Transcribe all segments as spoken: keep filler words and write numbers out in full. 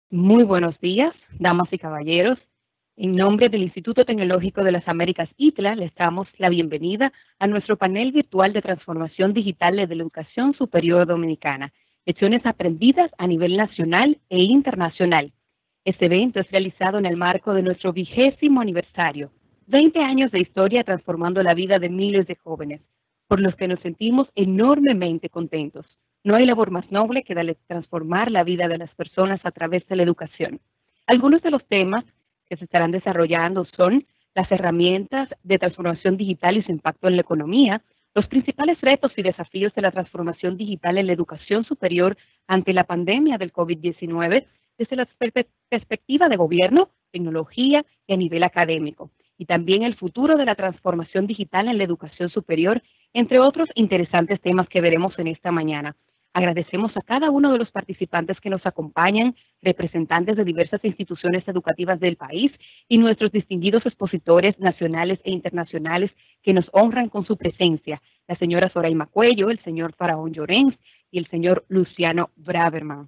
Muy buenos días, damas y caballeros. En nombre del Instituto Tecnológico de las Américas, I T L A, les damos la bienvenida a nuestro panel virtual de transformación digital de la educación superior dominicana, lecciones aprendidas a nivel nacional e internacional. Este evento es realizado en el marco de nuestro vigésimo aniversario, veinte años de historia transformando la vida de miles de jóvenes, por los que nos sentimos enormemente contentos. No hay labor más noble que darle transformar la vida de las personas a través de la educación. Algunos de los temas que se estarán desarrollando son las herramientas de transformación digital y su impacto en la economía, los principales retos y desafíos de la transformación digital en la educación superior ante la pandemia del COVID diecinueve, desde la perspectiva de gobierno, tecnología y a nivel académico, y también el futuro de la transformación digital en la educación superior, entre otros interesantes temas que veremos en esta mañana. Agradecemos a cada uno de los participantes que nos acompañan, representantes de diversas instituciones educativas del país y nuestros distinguidos expositores nacionales e internacionales que nos honran con su presencia, la señora Soraima Cuello, el señor Faraón Llorens y el señor Luciano Braverman.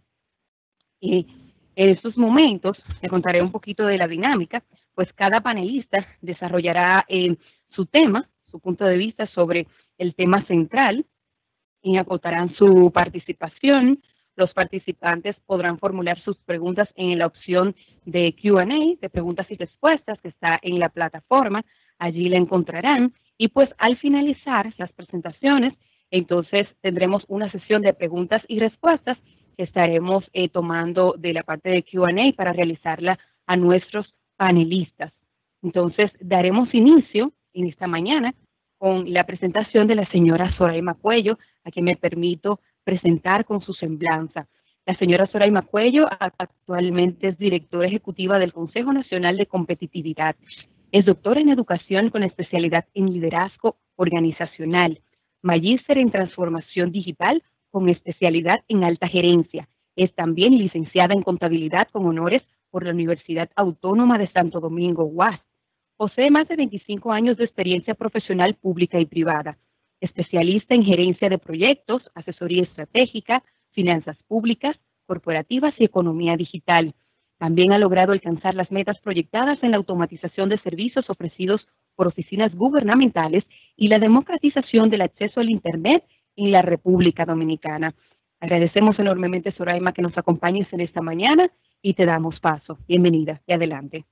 Y en estos momentos les contaré un poquito de la dinámica, pues cada panelista desarrollará eh, su tema, su punto de vista sobre el tema central, y acotarán su participación. Los participantes podrán formular sus preguntas en la opción de Q and A, de preguntas y respuestas, que está en la plataforma. Allí la encontrarán. Y pues al finalizar las presentaciones, entonces tendremos una sesión de preguntas y respuestas que estaremos eh, tomando de la parte de Q and A para realizarla a nuestros panelistas. Entonces daremos inicio en esta mañana con la presentación de la señora Soraima Cuello, a quien me permito presentar con su semblanza. La señora Soraima Cuello actualmente es directora ejecutiva del Consejo Nacional de Competitividad. Es doctora en educación con especialidad en liderazgo organizacional, magíster en transformación digital con especialidad en alta gerencia. Es también licenciada en contabilidad con honores por la Universidad Autónoma de Santo Domingo, U A S. Posee más de veinticinco años de experiencia profesional pública y privada, especialista en gerencia de proyectos, asesoría estratégica, finanzas públicas, corporativas y economía digital. También ha logrado alcanzar las metas proyectadas en la automatización de servicios ofrecidos por oficinas gubernamentales y la democratización del acceso al Internet en la República Dominicana. Agradecemos enormemente, Soraima, que nos acompañes en esta mañana y te damos paso. Bienvenida y adelante.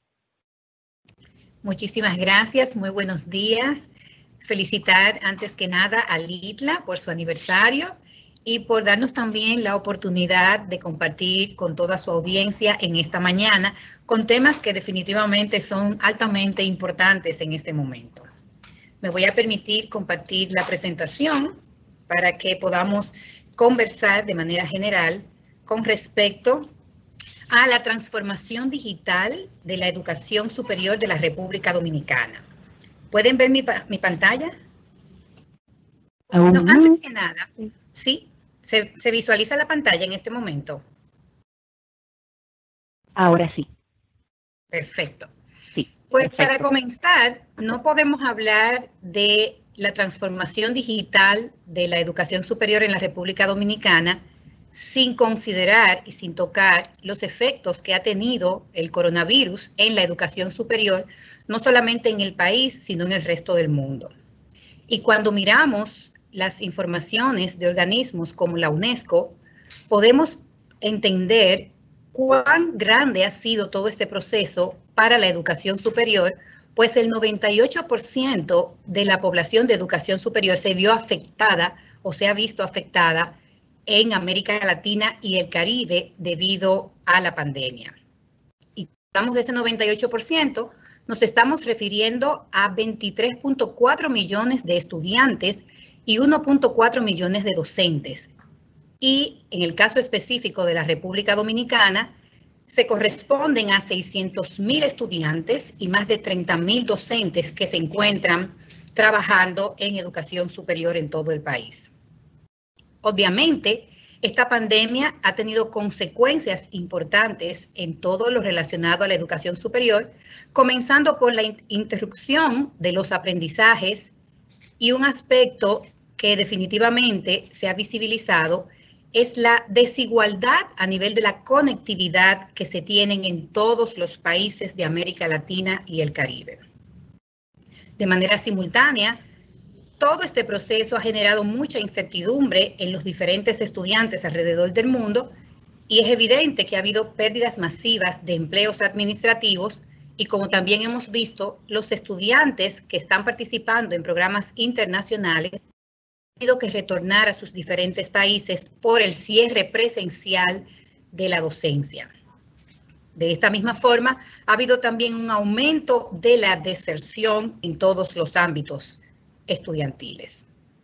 Muchísimas gracias, muy buenos días. Felicitar antes que nada al I T L A por su aniversario y por darnos también la oportunidad de compartir con toda su audiencia en esta mañana con temas que definitivamente son altamente importantes en este momento. Me voy a permitir compartir la presentación para que podamos conversar de manera general con respecto a la transformación digital de la educación superior de la República Dominicana. ¿Pueden ver mi, mi pantalla? Uh-huh. No, antes que nada, ¿sí? ¿Se, ¿Se visualiza la pantalla en este momento? Ahora sí. Perfecto. Sí, pues perfecto. Para comenzar, no podemos hablar de la transformación digital de la educación superior en la República Dominicana sin considerar y sin tocar los efectos que ha tenido el coronavirus en la educación superior, no solamente en el país, sino en el resto del mundo. Y cuando miramos las informaciones de organismos como la UNESCO, podemos entender cuán grande ha sido todo este proceso para la educación superior, pues el noventa y ocho por ciento de la población de educación superior se vio afectada o se ha visto afectada en América Latina y el Caribe debido a la pandemia. Y cuando hablamos de ese noventa y ocho por ciento, nos estamos refiriendo a veintitrés punto cuatro millones de estudiantes y uno punto cuatro millones de docentes. Y en el caso específico de la República Dominicana, se corresponden a seiscientos mil estudiantes y más de treinta mil docentes que se encuentran trabajando en educación superior en todo el país. Obviamente, esta pandemia ha tenido consecuencias importantes en todo lo relacionado a la educación superior, comenzando por la interrupción de los aprendizajes y un aspecto que definitivamente se ha visibilizado es la desigualdad a nivel de la conectividad que se tienen en todos los países de América Latina y el Caribe. De manera simultánea, todo este proceso ha generado mucha incertidumbre en los diferentes estudiantes alrededor del mundo y es evidente que ha habido pérdidas masivas de empleos administrativos y, como también hemos visto, los estudiantes que están participando en programas internacionales han tenido que retornar a sus diferentes países por el cierre presencial de la docencia. De esta misma forma, ha habido también un aumento de la deserción en todos los ámbitos estudiantiles.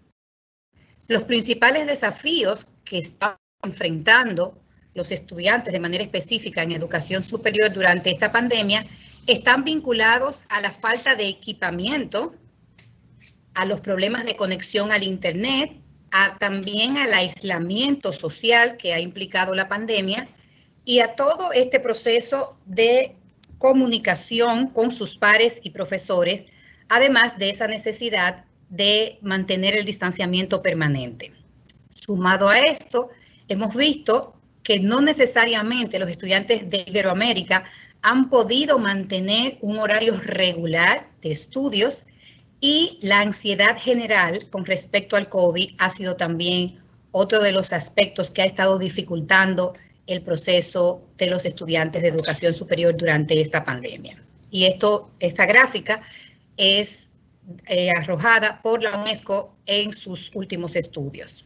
Los principales desafíos que están enfrentando los estudiantes de manera específica en educación superior durante esta pandemia están vinculados a la falta de equipamiento, a los problemas de conexión al Internet, a, también al aislamiento social que ha implicado la pandemia y a todo este proceso de comunicación con sus pares y profesores, además de esa necesidad de mantener el distanciamiento permanente. Sumado a esto, hemos visto que no necesariamente los estudiantes de Iberoamérica han podido mantener un horario regular de estudios y la ansiedad general con respecto al COVID ha sido también otro de los aspectos que ha estado dificultando el proceso de los estudiantes de educación superior durante esta pandemia. Y esto, esta gráfica es eh, arrojada por la UNESCO en sus últimos estudios.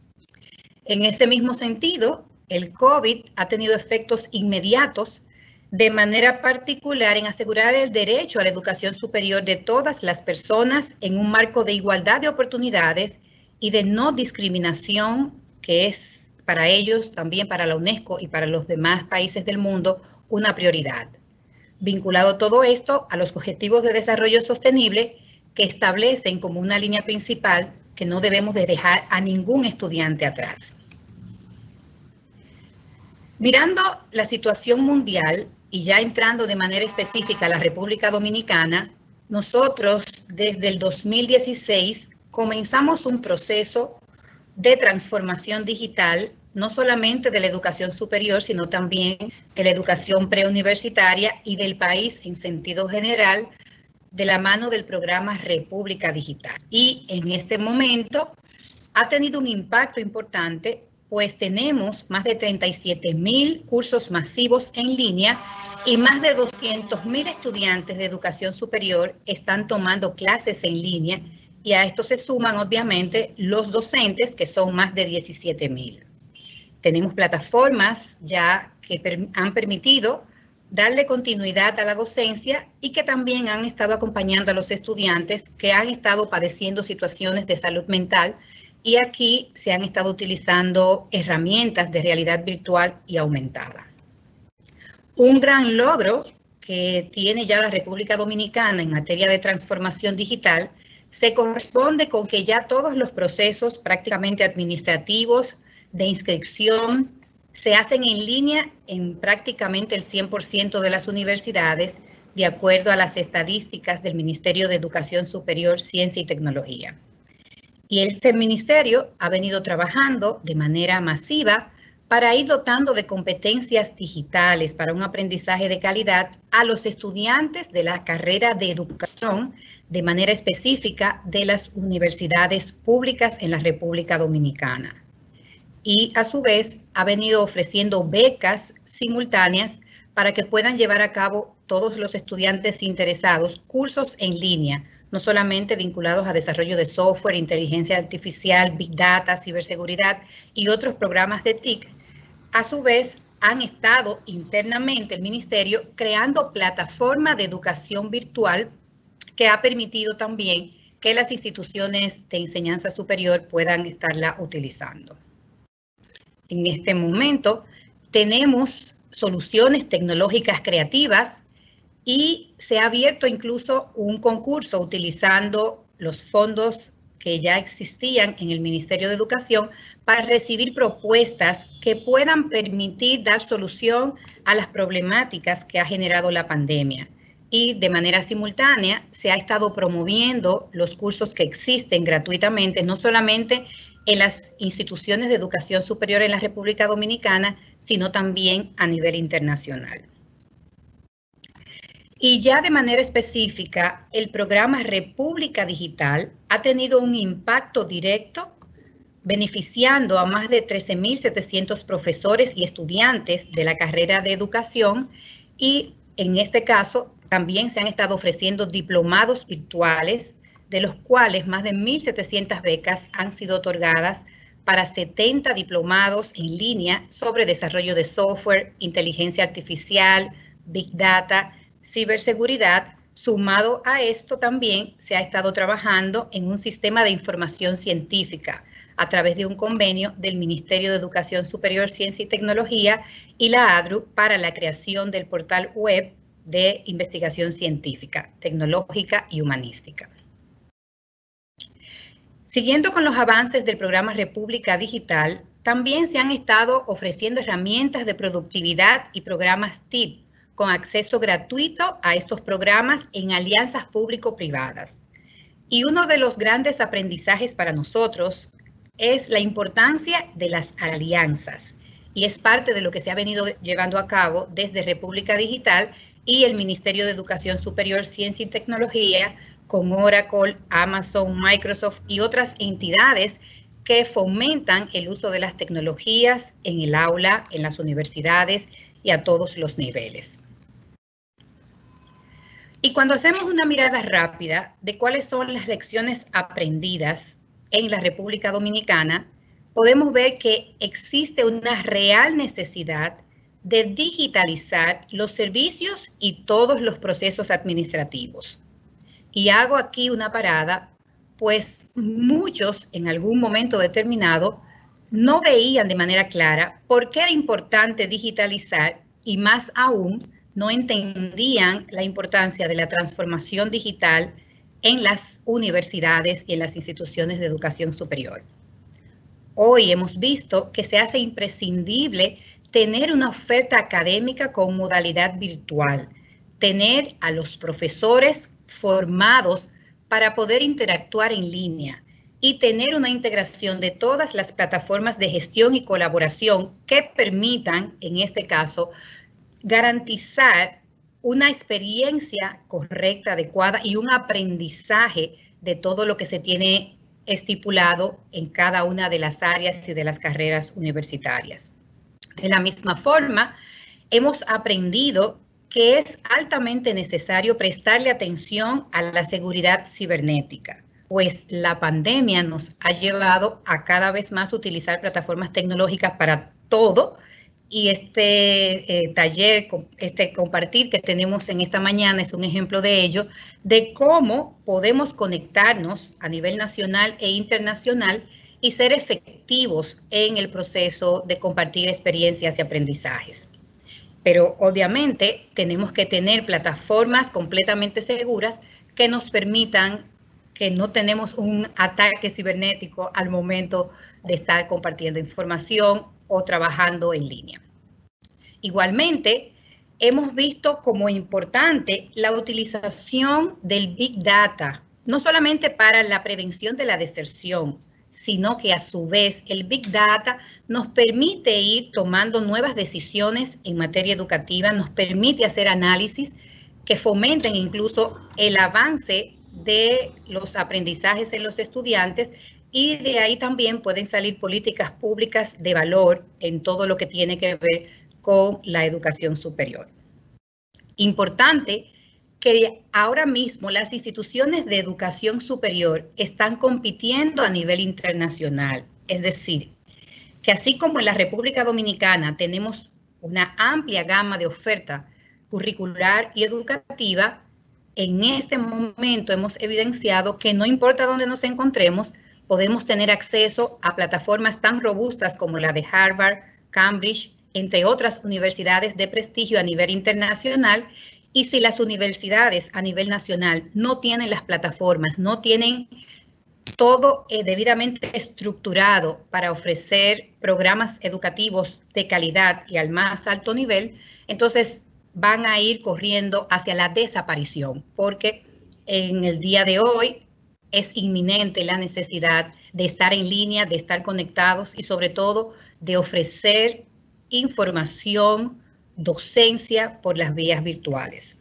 En ese mismo sentido, el COVID ha tenido efectos inmediatos de manera particular en asegurar el derecho a la educación superior de todas las personas en un marco de igualdad de oportunidades y de no discriminación, que es para ellos, también para la UNESCO y para los demás países del mundo, una prioridad. Vinculado todo esto a los Objetivos de Desarrollo Sostenible que establecen como una línea principal que no debemos de dejar a ningún estudiante atrás. Mirando la situación mundial y ya entrando de manera específica a la República Dominicana, nosotros desde el dos mil dieciséis comenzamos un proceso de transformación digital, no solamente de la educación superior, sino también de la educación preuniversitaria y del país en sentido general, de la mano del programa República Digital. Y en este momento ha tenido un impacto importante, pues tenemos más de treinta y siete mil cursos masivos en línea y más de doscientos mil estudiantes de educación superior están tomando clases en línea, y a esto se suman obviamente los docentes, que son más de diecisiete mil. Tenemos plataformas ya que per- han permitido darle continuidad a la docencia y que también han estado acompañando a los estudiantes que han estado padeciendo situaciones de salud mental, y aquí se han estado utilizando herramientas de realidad virtual y aumentada. Un gran logro que tiene ya la República Dominicana en materia de transformación digital se corresponde con que ya todos los procesos prácticamente administrativos de inscripción se hacen en línea en prácticamente el cien por ciento de las universidades, de acuerdo a las estadísticas del Ministerio de Educación Superior, Ciencia y Tecnología. Y este ministerio ha venido trabajando de manera masiva para ir dotando de competencias digitales para un aprendizaje de calidad a los estudiantes de la carrera de educación, de manera específica de las universidades públicas en la República Dominicana. Y a su vez ha venido ofreciendo becas simultáneas para que puedan llevar a cabo todos los estudiantes interesados cursos en línea, no solamente vinculados a desarrollo de software, inteligencia artificial, big data, ciberseguridad y otros programas de T I C. A su vez, han estado internamente el ministerio creando plataforma de educación virtual que ha permitido también que las instituciones de enseñanza superior puedan estarla utilizando. En este momento tenemos soluciones tecnológicas creativas y se ha abierto incluso un concurso utilizando los fondos que ya existían en el Ministerio de Educación para recibir propuestas que puedan permitir dar solución a las problemáticas que ha generado la pandemia. Y de manera simultánea se ha estado promoviendo los cursos que existen gratuitamente, no solamente en las instituciones de educación superior en la República Dominicana, sino también a nivel internacional. Y ya de manera específica, el programa República Digital ha tenido un impacto directo beneficiando a más de trece mil setecientos profesores y estudiantes de la carrera de educación, y en este caso también se han estado ofreciendo diplomados virtuales, de los cuales más de mil setecientas becas han sido otorgadas para setenta diplomados en línea sobre desarrollo de software, inteligencia artificial, Big Data, ciberseguridad. Sumado a esto también se ha estado trabajando en un sistema de información científica a través de un convenio del Ministerio de Educación Superior, Ciencia y Tecnología y la A D R U para la creación del portal web de investigación científica, tecnológica y humanística. Siguiendo con los avances del programa República Digital, también se han estado ofreciendo herramientas de productividad y programas T I P con acceso gratuito a estos programas en alianzas público-privadas. Y uno de los grandes aprendizajes para nosotros es la importancia de las alianzas, y es parte de lo que se ha venido llevando a cabo desde República Digital y el Ministerio de Educación Superior, Ciencia y Tecnología, con Oracle, Amazon, Microsoft y otras entidades que fomentan el uso de las tecnologías en el aula, en las universidades y a todos los niveles. Y cuando hacemos una mirada rápida de cuáles son las lecciones aprendidas en la República Dominicana, podemos ver que existe una real necesidad de digitalizar los servicios y todos los procesos administrativos. Y hago aquí una parada, pues muchos en algún momento determinado no veían de manera clara por qué era importante digitalizar, y más aún no entendían la importancia de la transformación digital en las universidades y en las instituciones de educación superior. Hoy hemos visto que se hace imprescindible tener una oferta académica con modalidad virtual, tener a los profesores formados para poder interactuar en línea y tener una integración de todas las plataformas de gestión y colaboración que permitan, en este caso, garantizar una experiencia correcta, adecuada y un aprendizaje de todo lo que se tiene estipulado en cada una de las áreas y de las carreras universitarias. De la misma forma, hemos aprendido que es altamente necesario prestarle atención a la seguridad cibernética, pues la pandemia nos ha llevado a cada vez más utilizar plataformas tecnológicas para todo, y este eh, taller, este compartir que tenemos en esta mañana es un ejemplo de ello, de cómo podemos conectarnos a nivel nacional e internacional y ser efectivos en el proceso de compartir experiencias y aprendizajes. Pero obviamente tenemos que tener plataformas completamente seguras que nos permitan que no tenemos un ataque cibernético al momento de estar compartiendo información o trabajando en línea. Igualmente, hemos visto como importante la utilización del Big Data, no solamente para la prevención de la deserción, sino que a su vez el Big Data nos permite ir tomando nuevas decisiones en materia educativa, nos permite hacer análisis que fomenten incluso el avance de los aprendizajes en los estudiantes, y de ahí también pueden salir políticas públicas de valor en todo lo que tiene que ver con la educación superior. Importante que ahora mismo las instituciones de educación superior están compitiendo a nivel internacional. Es decir, que así como en la República Dominicana tenemos una amplia gama de oferta curricular y educativa, en este momento hemos evidenciado que no importa dónde nos encontremos, podemos tener acceso a plataformas tan robustas como la de Harvard, Cambridge, entre otras universidades de prestigio a nivel internacional. Y si las universidades a nivel nacional no tienen las plataformas, no tienen todo eh, debidamente estructurado para ofrecer programas educativos de calidad y al más alto nivel, entonces van a ir corriendo hacia la desaparición, porque en el día de hoy es inminente la necesidad de estar en línea, de estar conectados y sobre todo de ofrecer información, docencia por las vías virtuales.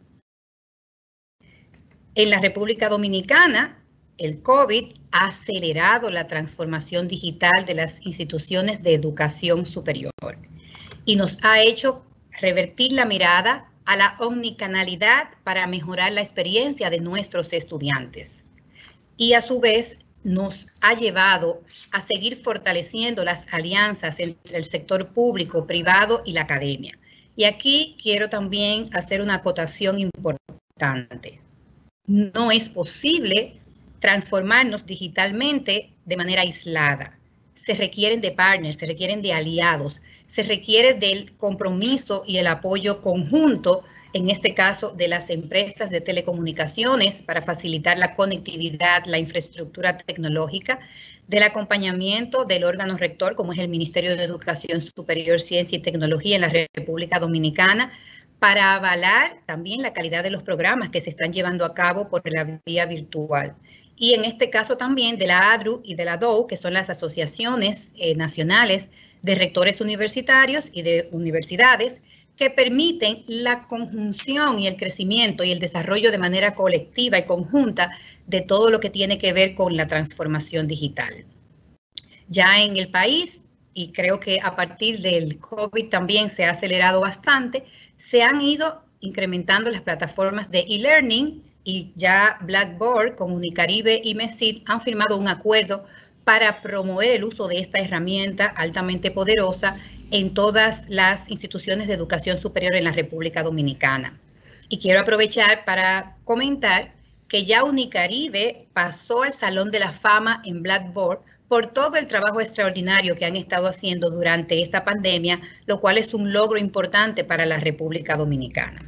En la República Dominicana, el COVID ha acelerado la transformación digital de las instituciones de educación superior y nos ha hecho revertir la mirada a la omnicanalidad para mejorar la experiencia de nuestros estudiantes. Y a su vez nos ha llevado a seguir fortaleciendo las alianzas entre el sector público, privado y la academia. Y aquí quiero también hacer una acotación importante. No es posible transformarnos digitalmente de manera aislada. Se requieren de partners, se requieren de aliados, se requiere del compromiso y el apoyo conjunto, en este caso de las empresas de telecomunicaciones para facilitar la conectividad, la infraestructura tecnológica, del acompañamiento del órgano rector, como es el Ministerio de Educación Superior, Ciencia y Tecnología en la República Dominicana, para avalar también la calidad de los programas que se están llevando a cabo por la vía virtual. Y en este caso también de la A D R U y de la D O U, que son las asociaciones eh, nacionales de rectores universitarios y de universidades, que permiten la conjunción y el crecimiento y el desarrollo de manera colectiva y conjunta de todo lo que tiene que ver con la transformación digital. Ya en el país, y creo que a partir del COVID también se ha acelerado bastante, se han ido incrementando las plataformas de e-learning y ya Blackboard, Comunicaribe y MESID han firmado un acuerdo para promover el uso de esta herramienta altamente poderosa en todas las instituciones de educación superior en la República Dominicana. Y quiero aprovechar para comentar que ya Unicaribe pasó al Salón de la Fama en Blackboard por todo el trabajo extraordinario que han estado haciendo durante esta pandemia, lo cual es un logro importante para la República Dominicana.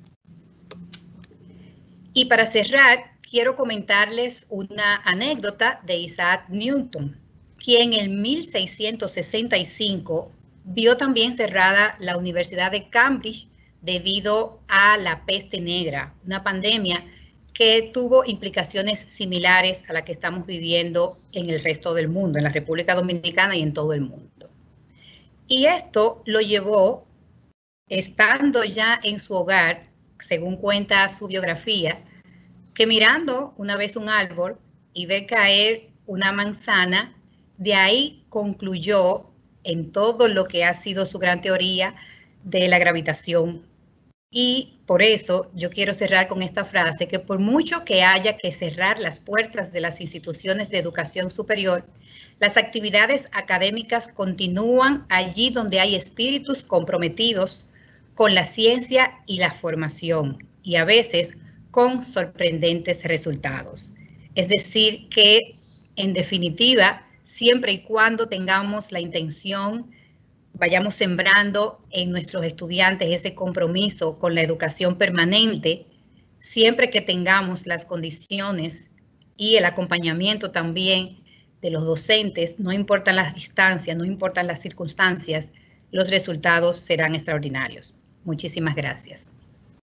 Y para cerrar, quiero comentarles una anécdota de Isaac Newton, quien en mil seiscientos sesenta y cinco vio también cerrada la Universidad de Cambridge debido a la peste negra, una pandemia que tuvo implicaciones similares a la que estamos viviendo en el resto del mundo, en la República Dominicana y en todo el mundo. Y esto lo llevó, estando ya en su hogar, según cuenta su biografía, que mirando una vez un árbol y ver caer una manzana, de ahí concluyó en todo lo que ha sido su gran teoría de la gravitación. Y por eso yo quiero cerrar con esta frase, que por mucho que haya que cerrar las puertas de las instituciones de educación superior, las actividades académicas continúan allí donde hay espíritus comprometidos con la ciencia y la formación, y a veces con sorprendentes resultados. Es decir, que en definitiva, siempre y cuando tengamos la intención, vayamos sembrando en nuestros estudiantes ese compromiso con la educación permanente, siempre que tengamos las condiciones y el acompañamiento también de los docentes, no importan las distancias, no importan las circunstancias, los resultados serán extraordinarios. Muchísimas gracias.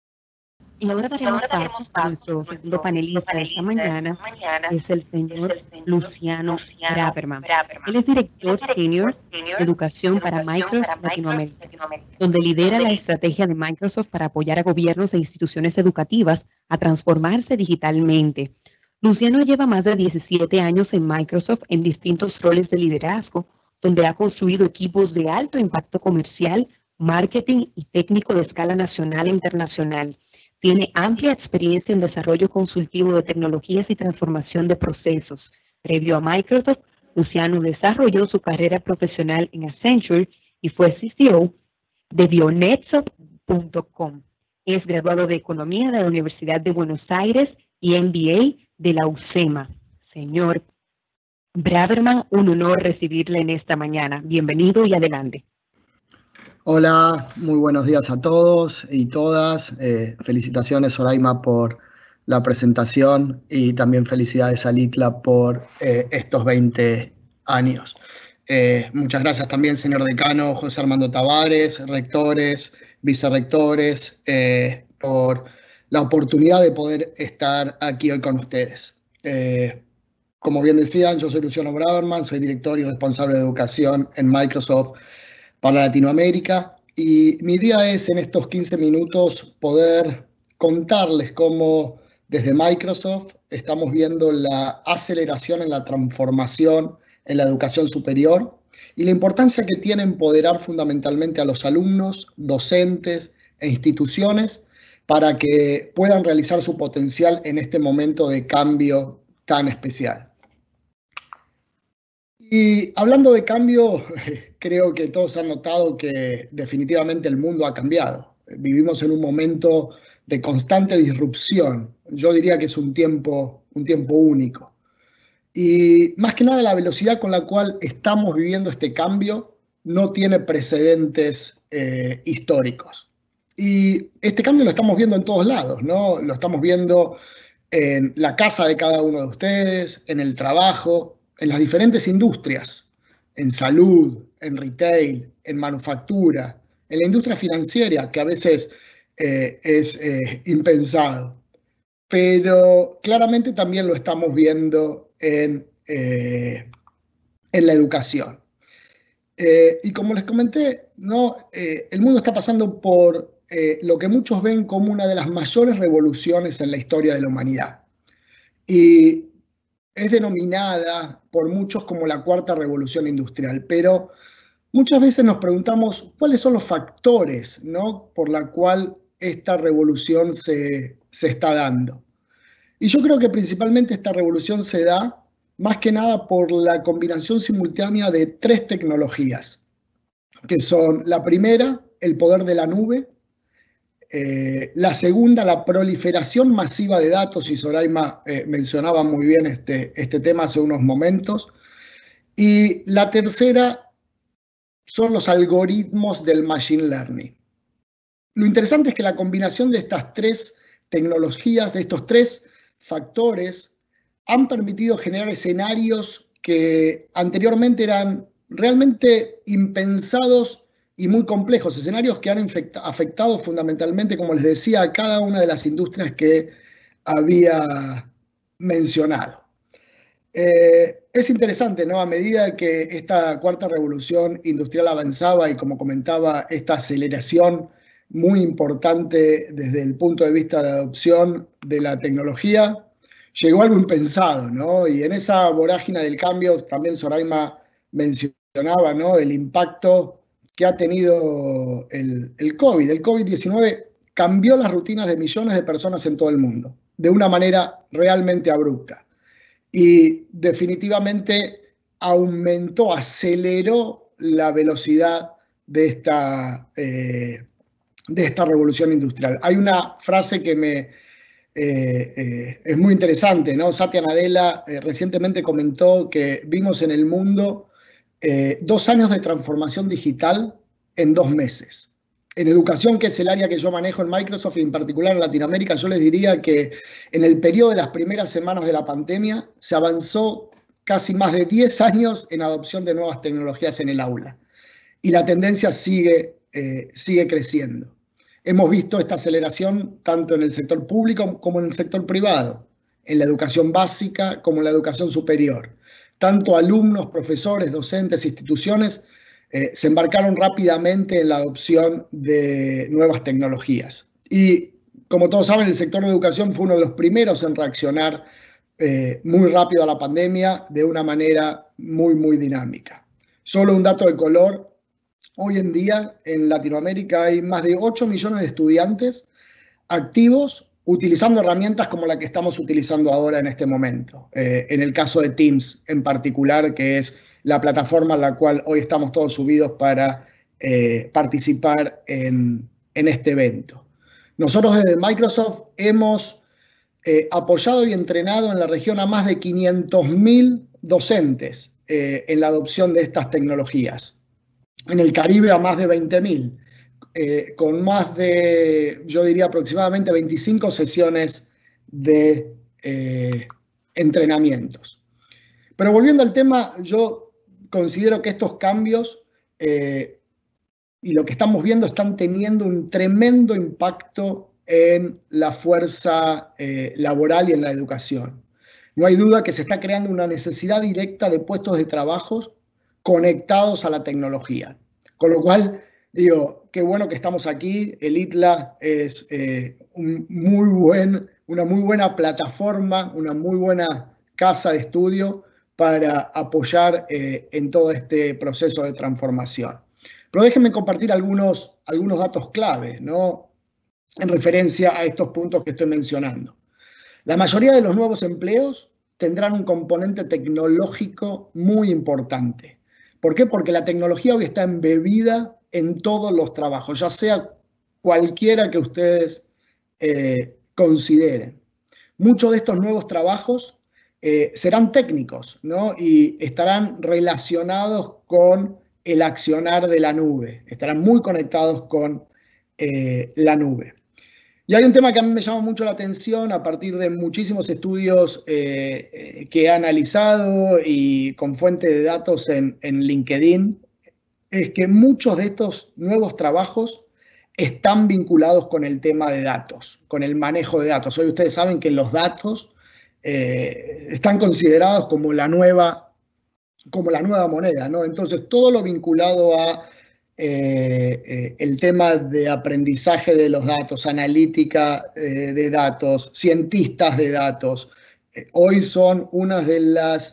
Y ahora daremos paso a nuestro segundo panelista de esta mañana, que es el señor Luciano Braverman. Él es director senior de educación para Microsoft Latinoamérica, donde lidera la estrategia de Microsoft para apoyar a gobiernos e instituciones educativas a transformarse digitalmente. Luciano lleva más de diecisiete años en Microsoft en distintos roles de liderazgo, donde ha construido equipos de alto impacto comercial, marketing y técnico de escala nacional e internacional. Tiene amplia experiencia en desarrollo consultivo de tecnologías y transformación de procesos. Previo a Microsoft, Luciano desarrolló su carrera profesional en Accenture y fue C C O de Bionetsoft punto com. Es graduado de Economía de la Universidad de Buenos Aires y M B A de la U C E M A. Señor Braverman, un honor recibirle en esta mañana. Bienvenido y adelante. Hola, muy buenos días a todos y todas. Eh, felicitaciones, Soraima, por la presentación y también felicidades a LITLA por eh, estos veinte años. Eh, muchas gracias también, señor decano José Armando Tavares, rectores, vicerrectores, eh, por la oportunidad de poder estar aquí hoy con ustedes. Eh, Como bien decían, yo soy Luciano Braverman, soy director y responsable de educación en Microsoft para Latinoamérica. Y mi idea es en estos quince minutos poder contarles cómo desde Microsoft estamos viendo la aceleración en la transformación en la educación superior y la importancia que tiene empoderar fundamentalmente a los alumnos, docentes e instituciones para que puedan realizar su potencial en este momento de cambio tan especial. Y hablando de cambio, creo que todos han notado que definitivamente el mundo ha cambiado. Vivimos en un momento de constante disrupción. Yo diría que es un tiempo, un tiempo único. Y más que nada la velocidad con la cual estamos viviendo este cambio no tiene precedentes eh, históricos. Y este cambio lo estamos viendo en todos lados, ¿no? Lo estamos viendo en la casa de cada uno de ustedes, en el trabajo, en las diferentes industrias, en salud, en retail, en manufactura, en la industria financiera, que a veces eh, es eh, impensado. Pero claramente también lo estamos viendo en, eh, en la educación. Eh, y como les comenté, ¿no? eh, el mundo está pasando por eh, lo que muchos ven como una de las mayores revoluciones en la historia de la humanidad. Y es denominada por muchos como la cuarta revolución industrial, pero muchas veces nos preguntamos cuáles son los factores, ¿no? por la cual esta revolución se, se está dando. Y yo creo que principalmente esta revolución se da más que nada por la combinación simultánea de tres tecnologías, que son la primera, el poder de la nube, eh, la segunda, la proliferación masiva de datos, y Soraima eh, mencionaba muy bien este, este tema hace unos momentos, y la tercera son los algoritmos del machine learning. Lo interesante es que la combinación de estas tres tecnologías, de estos tres factores, han permitido generar escenarios que anteriormente eran realmente impensados y muy complejos, escenarios que han afectado fundamentalmente, como les decía, a cada una de las industrias que había mencionado. Eh, es interesante, ¿no? A medida que esta cuarta revolución industrial avanzaba y, como comentaba, esta aceleración muy importante desde el punto de vista de adopción de la tecnología, llegó algo impensado, ¿no? Y en esa vorágine del cambio, también Soraima mencionaba, ¿no? El impacto que ha tenido el, el COVID. El COVID diecinueve cambió las rutinas de millones de personas en todo el mundo, de una manera realmente abrupta. Y definitivamente aumentó, aceleró la velocidad de esta, eh, de esta revolución industrial. Hay una frase que me eh, eh, es muy interesante, ¿no? Satya Nadella eh, recientemente comentó que vimos en el mundo eh, dos años de transformación digital en dos meses. En educación, que es el área que yo manejo en Microsoft y en particular en Latinoamérica, yo les diría que en el periodo de las primeras semanas de la pandemia se avanzó casi más de diez años en adopción de nuevas tecnologías en el aula. Y la tendencia sigue, eh, sigue creciendo. Hemos visto esta aceleración tanto en el sector público como en el sector privado, en la educación básica como en la educación superior. Tanto alumnos, profesores, docentes, instituciones eh, se embarcaron rápidamente en la adopción de nuevas tecnologías. Y como todos saben, el sector de educación fue uno de los primeros en reaccionar eh, muy rápido a la pandemia de una manera muy, muy dinámica. Solo un dato de color. Hoy en día en Latinoamérica hay más de ocho millones de estudiantes activos utilizando herramientas como la que estamos utilizando ahora en este momento. Eh, en el caso de Teams en particular, que es la plataforma en la cual hoy estamos todos subidos para eh, participar en, en este evento. Nosotros desde Microsoft hemos eh, apoyado y entrenado en la región a más de quinientos mil docentes eh, en la adopción de estas tecnologías. En el Caribe a más de veinte mil, eh, con más de, yo diría aproximadamente veinticinco sesiones de eh, entrenamientos. Pero volviendo al tema, yo considero que estos cambios eh, y lo que estamos viendo están teniendo un tremendo impacto en la fuerza eh, laboral y en la educación. no hay duda que se está creando una necesidad directa de puestos de trabajo conectados a la tecnología. Con lo cual, digo, qué bueno que estamos aquí. El I T L A es eh, un muy buen, una muy buena plataforma, una muy buena casa de estudio para apoyar eh, en todo este proceso de transformación. Pero déjenme compartir algunos, algunos datos clave, ¿no?, en referencia a estos puntos que estoy mencionando. La mayoría de los nuevos empleos tendrán un componente tecnológico muy importante. ¿Por qué? Porque la tecnología hoy está embebida en todos los trabajos, ya sea cualquiera que ustedes eh, consideren. Muchos de estos nuevos trabajos eh, serán técnicos, ¿no?, y estarán relacionados con el accionar de la nube, estarán muy conectados con eh, la nube. Y hay un tema que a mí me llama mucho la atención a partir de muchísimos estudios eh, que he analizado y con fuente de datos en, en LinkedIn, es que muchos de estos nuevos trabajos están vinculados con el tema de datos, con el manejo de datos. Hoy ustedes saben que los datos eh, están considerados como la nueva, como la nueva moneda, ¿no? Entonces, todo lo vinculado a Eh, eh, el tema de aprendizaje de los datos, analítica eh, de datos, cientistas de datos, eh, hoy son uno de los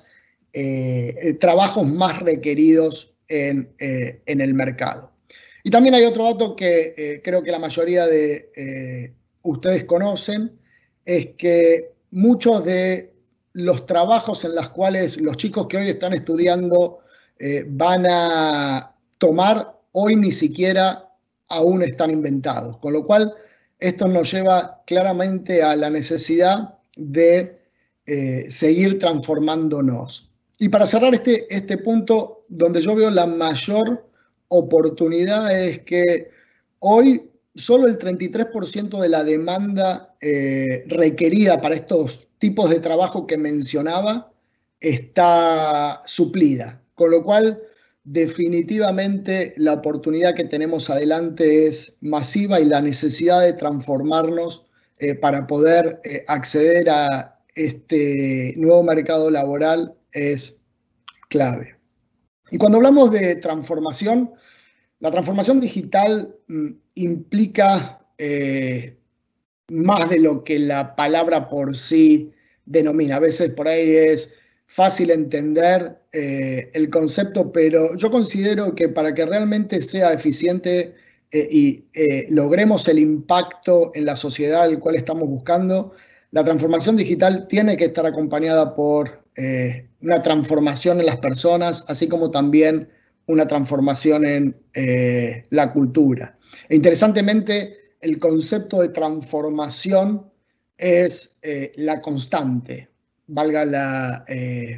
eh, trabajos más requeridos en, eh, en el mercado. Y también hay otro dato que eh, creo que la mayoría de eh, ustedes conocen, es que muchos de los trabajos en los cuales los chicos que hoy están estudiando eh, van a tomar, hoy ni siquiera aún están inventados, con lo cual esto nos lleva claramente a la necesidad de eh, seguir transformándonos. Y para cerrar este, este punto, donde yo veo la mayor oportunidad es que hoy solo el treinta y tres por ciento de la demanda eh, requerida para estos tipos de trabajo que mencionaba está suplida, con lo cual definitivamente la oportunidad que tenemos adelante es masiva y la necesidad de transformarnos eh, para poder eh, acceder a este nuevo mercado laboral es clave. Y cuando hablamos de transformación, la transformación digital mm, implica eh, más de lo que la palabra por sí denomina. A veces por ahí es fácil entender eh, el concepto, pero yo considero que para que realmente sea eficiente eh, y eh, logremos el impacto en la sociedad al cual estamos buscando, la transformación digital tiene que estar acompañada por eh, una transformación en las personas, así como también una transformación en eh, la cultura. E interesantemente, el concepto de transformación es eh, la constante, valga la, eh,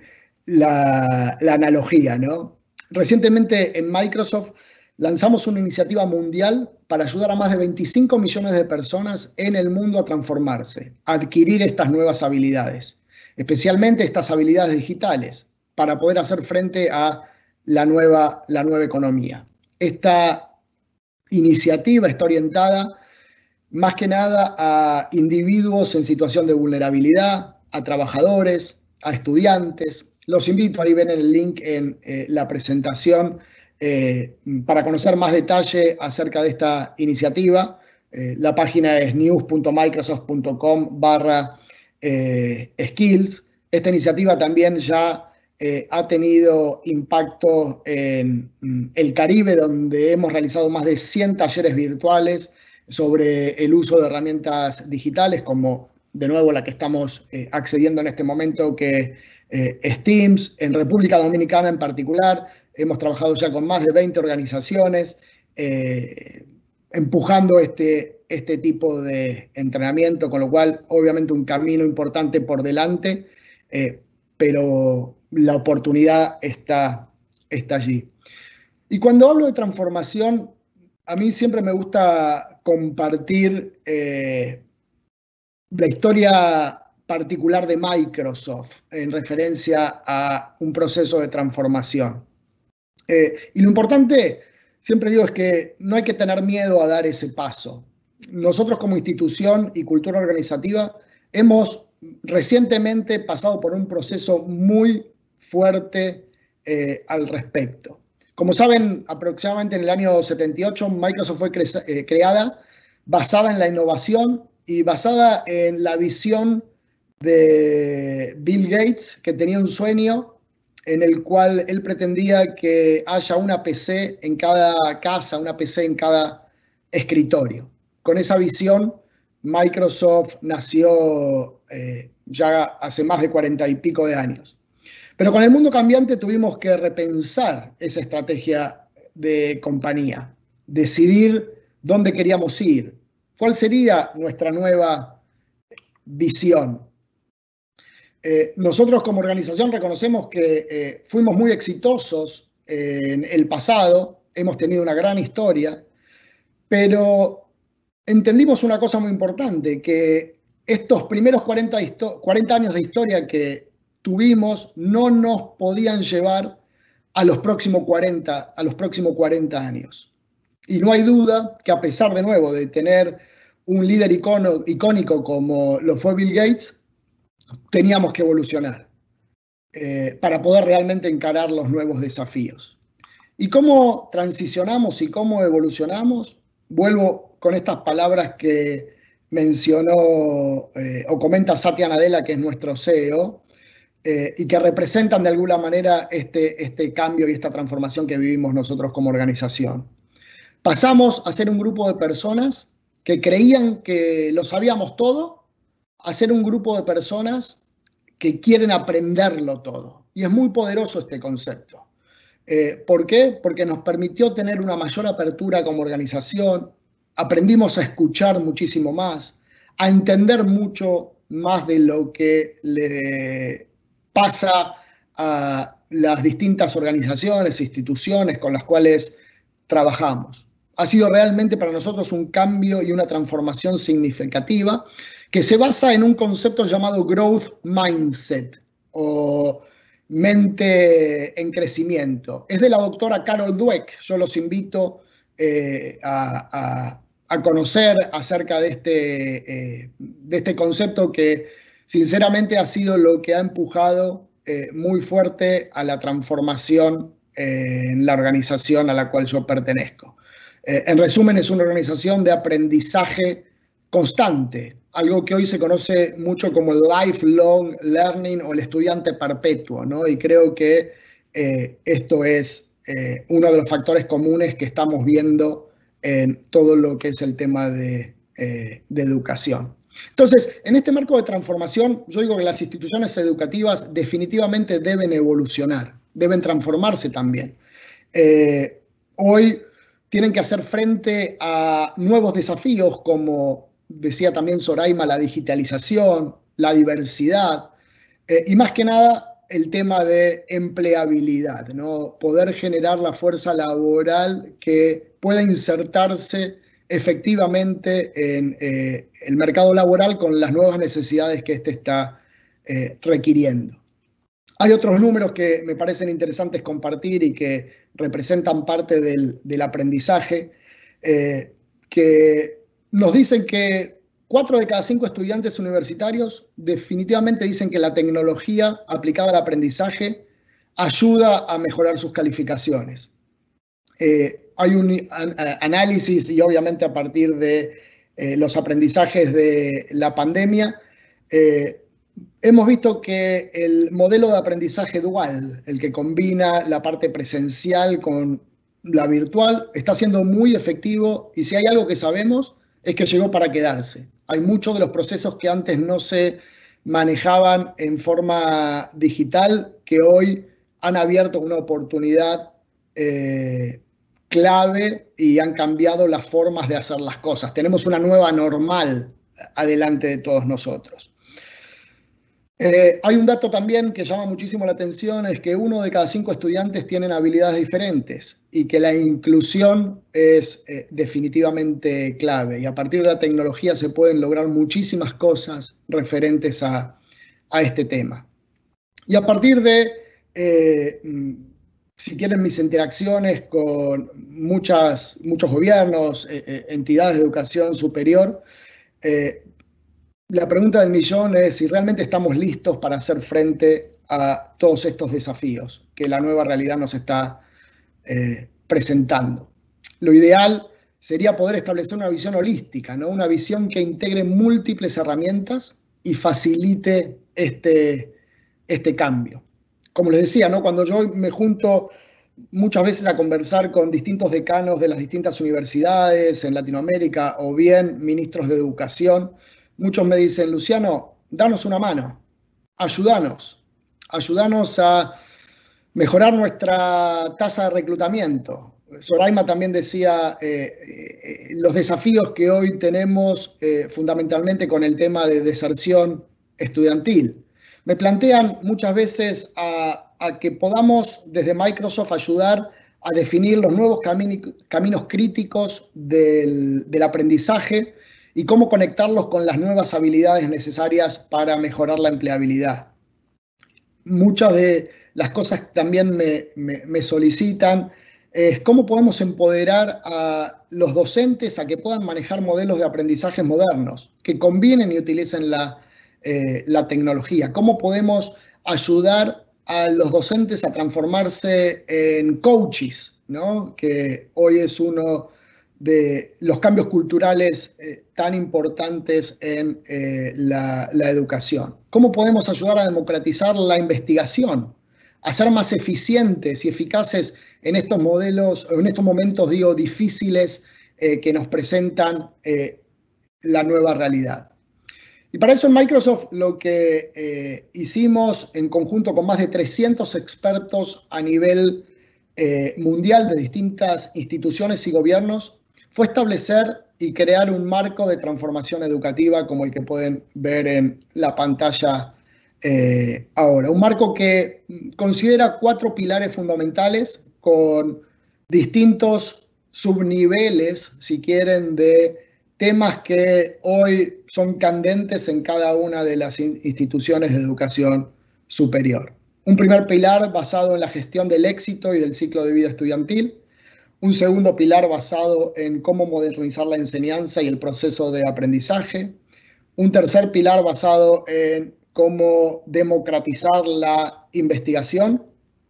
la, la analogía, ¿no? Recientemente en Microsoft lanzamos una iniciativa mundial para ayudar a más de veinticinco millones de personas en el mundo a transformarse, a adquirir estas nuevas habilidades, especialmente estas habilidades digitales, para poder hacer frente a la nueva, la nueva economía. Esta iniciativa está orientada más que nada a individuos en situación de vulnerabilidad, a trabajadores, a estudiantes. Los invito, ahí ven el link en eh, la presentación eh, para conocer más detalle acerca de esta iniciativa. Eh, la página es news.microsoft.com barra skills. Esta iniciativa también ya eh, ha tenido impacto en mm, el Caribe, donde hemos realizado más de cien talleres virtuales sobre el uso de herramientas digitales, como de nuevo la que estamos eh, accediendo en este momento, que eh, es Teams. En República Dominicana en particular, hemos trabajado ya con más de veinte organizaciones, eh, empujando este, este tipo de entrenamiento, con lo cual obviamente un camino importante por delante, eh, pero la oportunidad está, está allí. Y cuando hablo de transformación, a mí siempre me gusta compartir eh, la historia particular de Microsoft en referencia a un proceso de transformación. Eh, y lo importante, siempre digo, es que no hay que tener miedo a dar ese paso. Nosotros como institución y cultura organizativa hemos recientemente pasado por un proceso muy fuerte eh, al respecto. Como saben, aproximadamente en el año setenta y ocho, Microsoft fue cre eh, creada basada en la innovación y basada en la visión de Bill Gates, que tenía un sueño en el cual él pretendía que haya una P C en cada casa, una P C en cada escritorio. Con esa visión, Microsoft nació eh, ya hace más de cuarenta y pico de años. Pero con el mundo cambiante tuvimos que repensar esa estrategia de compañía, decidir dónde queríamos ir, cuál sería nuestra nueva visión. Eh, nosotros como organización reconocemos que eh, fuimos muy exitosos en el pasado, hemos tenido una gran historia, pero entendimos una cosa muy importante, que estos primeros cuarenta, cuarenta años de historia que tuvimos no nos podían llevar a los próximos cuarenta, a los próximos cuarenta años. Y no hay duda que a pesar de nuevo de tener un líder icono, icónico como lo fue Bill Gates, teníamos que evolucionar eh, para poder realmente encarar los nuevos desafíos. ¿Y cómo transicionamos y cómo evolucionamos? Vuelvo con estas palabras que mencionó eh, o comenta Satya Nadella, que es nuestro C E O, eh, y que representan de alguna manera este, este cambio y esta transformación que vivimos nosotros como organización. Pasamos a ser un grupo de personas que creían que lo sabíamos todo, a ser un grupo de personas que quieren aprenderlo todo. Y es muy poderoso este concepto. Eh, ¿Por qué? Porque nos permitió tener una mayor apertura como organización, aprendimos a escuchar muchísimo más, a entender mucho más de lo que le pasa a las distintas organizaciones e instituciones con las cuales trabajamos. Ha sido realmente para nosotros un cambio y una transformación significativa que se basa en un concepto llamado Growth Mindset o mente en crecimiento. Es de la doctora Carol Dweck. Yo los invito eh, a, a, a conocer acerca de este, eh, de este concepto que sinceramente ha sido lo que ha empujado eh, muy fuerte a la transformación eh, en la organización a la cual yo pertenezco. Eh, en resumen, es una organización de aprendizaje constante, algo que hoy se conoce mucho como el lifelong learning o el estudiante perpetuo, ¿no? Y creo que eh, esto es eh, uno de los factores comunes que estamos viendo en todo lo que es el tema de, eh, de educación. Entonces, en este marco de transformación, yo digo que las instituciones educativas definitivamente deben evolucionar, deben transformarse también. Eh, hoy tienen que hacer frente a nuevos desafíos como decía también Soraima, la digitalización, la diversidad eh, y más que nada el tema de empleabilidad, ¿no? Poder generar la fuerza laboral que pueda insertarse efectivamente en eh, el mercado laboral con las nuevas necesidades que éste está eh, requiriendo. Hay otros números que me parecen interesantes compartir y que representan parte del, del aprendizaje, eh, que nos dicen que cuatro de cada cinco estudiantes universitarios definitivamente dicen que la tecnología aplicada al aprendizaje ayuda a mejorar sus calificaciones. Eh, hay un an análisis y obviamente a partir de eh, los aprendizajes de la pandemia, eh, hemos visto que el modelo de aprendizaje dual, el que combina la parte presencial con la virtual, está siendo muy efectivo y si hay algo que sabemos es que llegó para quedarse. Hay muchos de los procesos que antes no se manejaban en forma digital que hoy han abierto una oportunidad eh, clave y han cambiado las formas de hacer las cosas. Tenemos una nueva normal adelante de todos nosotros. Eh, hay un dato también que llama muchísimo la atención, es que uno de cada cinco estudiantes tienen habilidades diferentes y que la inclusión es eh, definitivamente clave. Y a partir de la tecnología se pueden lograr muchísimas cosas referentes a, a este tema. Y a partir de, eh, si quieren, mis interacciones con muchas, muchos gobiernos, eh, entidades de educación superior, eh, La pregunta del millón es si realmente estamos listos para hacer frente a todos estos desafíos que la nueva realidad nos está eh, presentando. Lo ideal sería poder establecer una visión holística, ¿no? Una visión que integre múltiples herramientas y facilite este, este cambio. Como les decía, ¿no? Cuando yo me junto muchas veces a conversar con distintos decanos de las distintas universidades en Latinoamérica o bien ministros de educación, muchos me dicen, Luciano, danos una mano, ayúdanos, ayúdanos a mejorar nuestra tasa de reclutamiento. Soraima también decía eh, eh, los desafíos que hoy tenemos eh, fundamentalmente con el tema de deserción estudiantil. Me plantean muchas veces a, a que podamos desde Microsoft ayudar a definir los nuevos camini, caminos críticos del, del aprendizaje y cómo conectarlos con las nuevas habilidades necesarias para mejorar la empleabilidad. Muchas de las cosas que también me, me, me solicitan es cómo podemos empoderar a los docentes a que puedan manejar modelos de aprendizaje modernos, que combinen y utilicen la, eh, la tecnología. Cómo podemos ayudar a los docentes a transformarse en coaches, ¿no? Que hoy es uno de los cambios culturales eh, tan importantes en eh, la, la educación. ¿Cómo podemos ayudar a democratizar la investigación, a ser más eficientes y eficaces en estos modelos, en estos momentos, digo, difíciles eh, que nos presentan eh, la nueva realidad? Y para eso en Microsoft lo que eh, hicimos en conjunto con más de trescientos expertos a nivel eh, mundial de distintas instituciones y gobiernos fue establecer y crear un marco de transformación educativa como el que pueden ver en la pantalla eh, ahora. Un marco que considera cuatro pilares fundamentales con distintos subniveles, si quieren, de temas que hoy son candentes en cada una de las instituciones de educación superior. Un primer pilar basado en la gestión del éxito y del ciclo de vida estudiantil. Un segundo pilar basado en cómo modernizar la enseñanza y el proceso de aprendizaje. Un tercer pilar basado en cómo democratizar la investigación.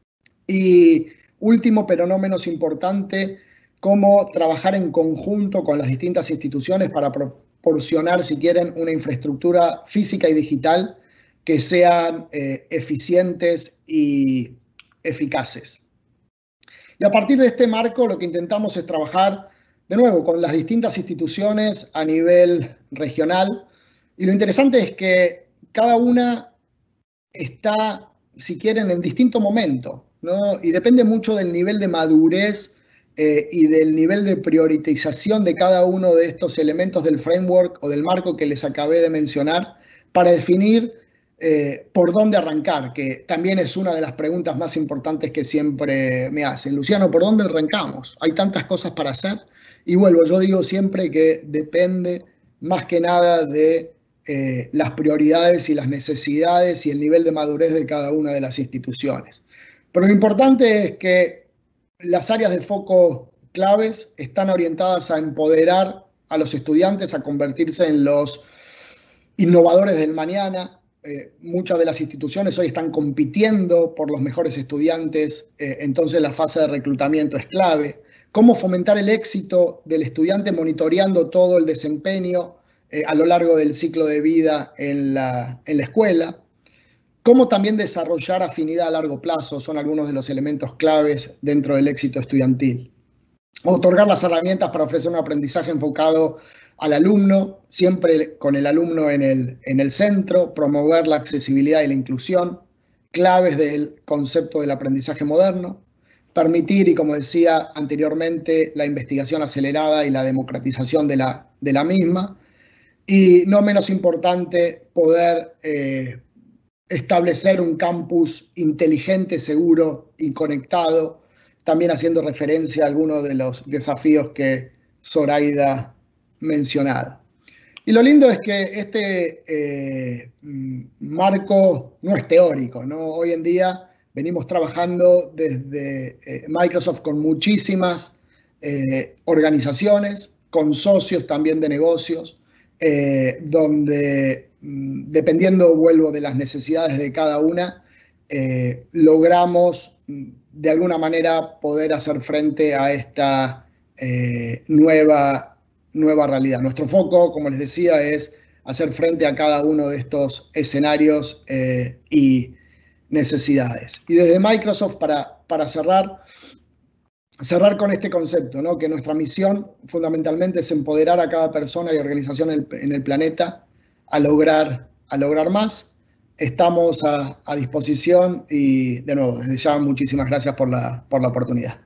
Y último, pero no menos importante, cómo trabajar en conjunto con las distintas instituciones para proporcionar, si quieren, una infraestructura física y digital que sean eh, eficientes y eficaces. Y a partir de este marco lo que intentamos es trabajar, de nuevo, con las distintas instituciones a nivel regional. Y lo interesante es que cada una está, si quieren, en distinto momento, ¿no? Y depende mucho del nivel de madurez eh, y del nivel de priorización de cada uno de estos elementos del framework o del marco que les acabé de mencionar para definir Eh, por dónde arrancar, que también es una de las preguntas más importantes que siempre me hacen. Luciano, ¿por dónde arrancamos? Hay tantas cosas para hacer. Y vuelvo, yo digo siempre que depende más que nada de eh, las prioridades y las necesidades y el nivel de madurez de cada una de las instituciones. Pero lo importante es que las áreas de foco claves están orientadas a empoderar a los estudiantes a convertirse en los innovadores del mañana. Eh, muchas de las instituciones hoy están compitiendo por los mejores estudiantes, eh, entonces la fase de reclutamiento es clave. Cómo fomentar el éxito del estudiante monitoreando todo el desempeño eh, a lo largo del ciclo de vida en la, en la escuela. Cómo también desarrollar afinidad a largo plazo son algunos de los elementos claves dentro del éxito estudiantil. Otorgar las herramientas para ofrecer un aprendizaje enfocado al alumno, siempre con el alumno en el, en el centro, promover la accesibilidad y la inclusión, claves del concepto del aprendizaje moderno, permitir, y como decía anteriormente, la investigación acelerada y la democratización de la, de la misma, y no menos importante, poder eh, establecer un campus inteligente, seguro y conectado, también haciendo referencia a algunos de los desafíos que Zoraida mencionada. Y lo lindo es que este eh, marco no es teórico, ¿no? Hoy en día venimos trabajando desde eh, Microsoft con muchísimas eh, organizaciones, con socios también de negocios, eh, donde, dependiendo, vuelvo, de las necesidades de cada una, eh, logramos de alguna manera poder hacer frente a esta eh, nueva, nueva realidad. Nuestro foco, como les decía, es hacer frente a cada uno de estos escenarios eh, y necesidades. Y desde Microsoft, para, para cerrar, cerrar con este concepto, ¿no? Que nuestra misión fundamentalmente es empoderar a cada persona y organización en el, en el planeta a lograr, a lograr más. Estamos a, a disposición y, de nuevo, desde ya, muchísimas gracias por la, por la oportunidad.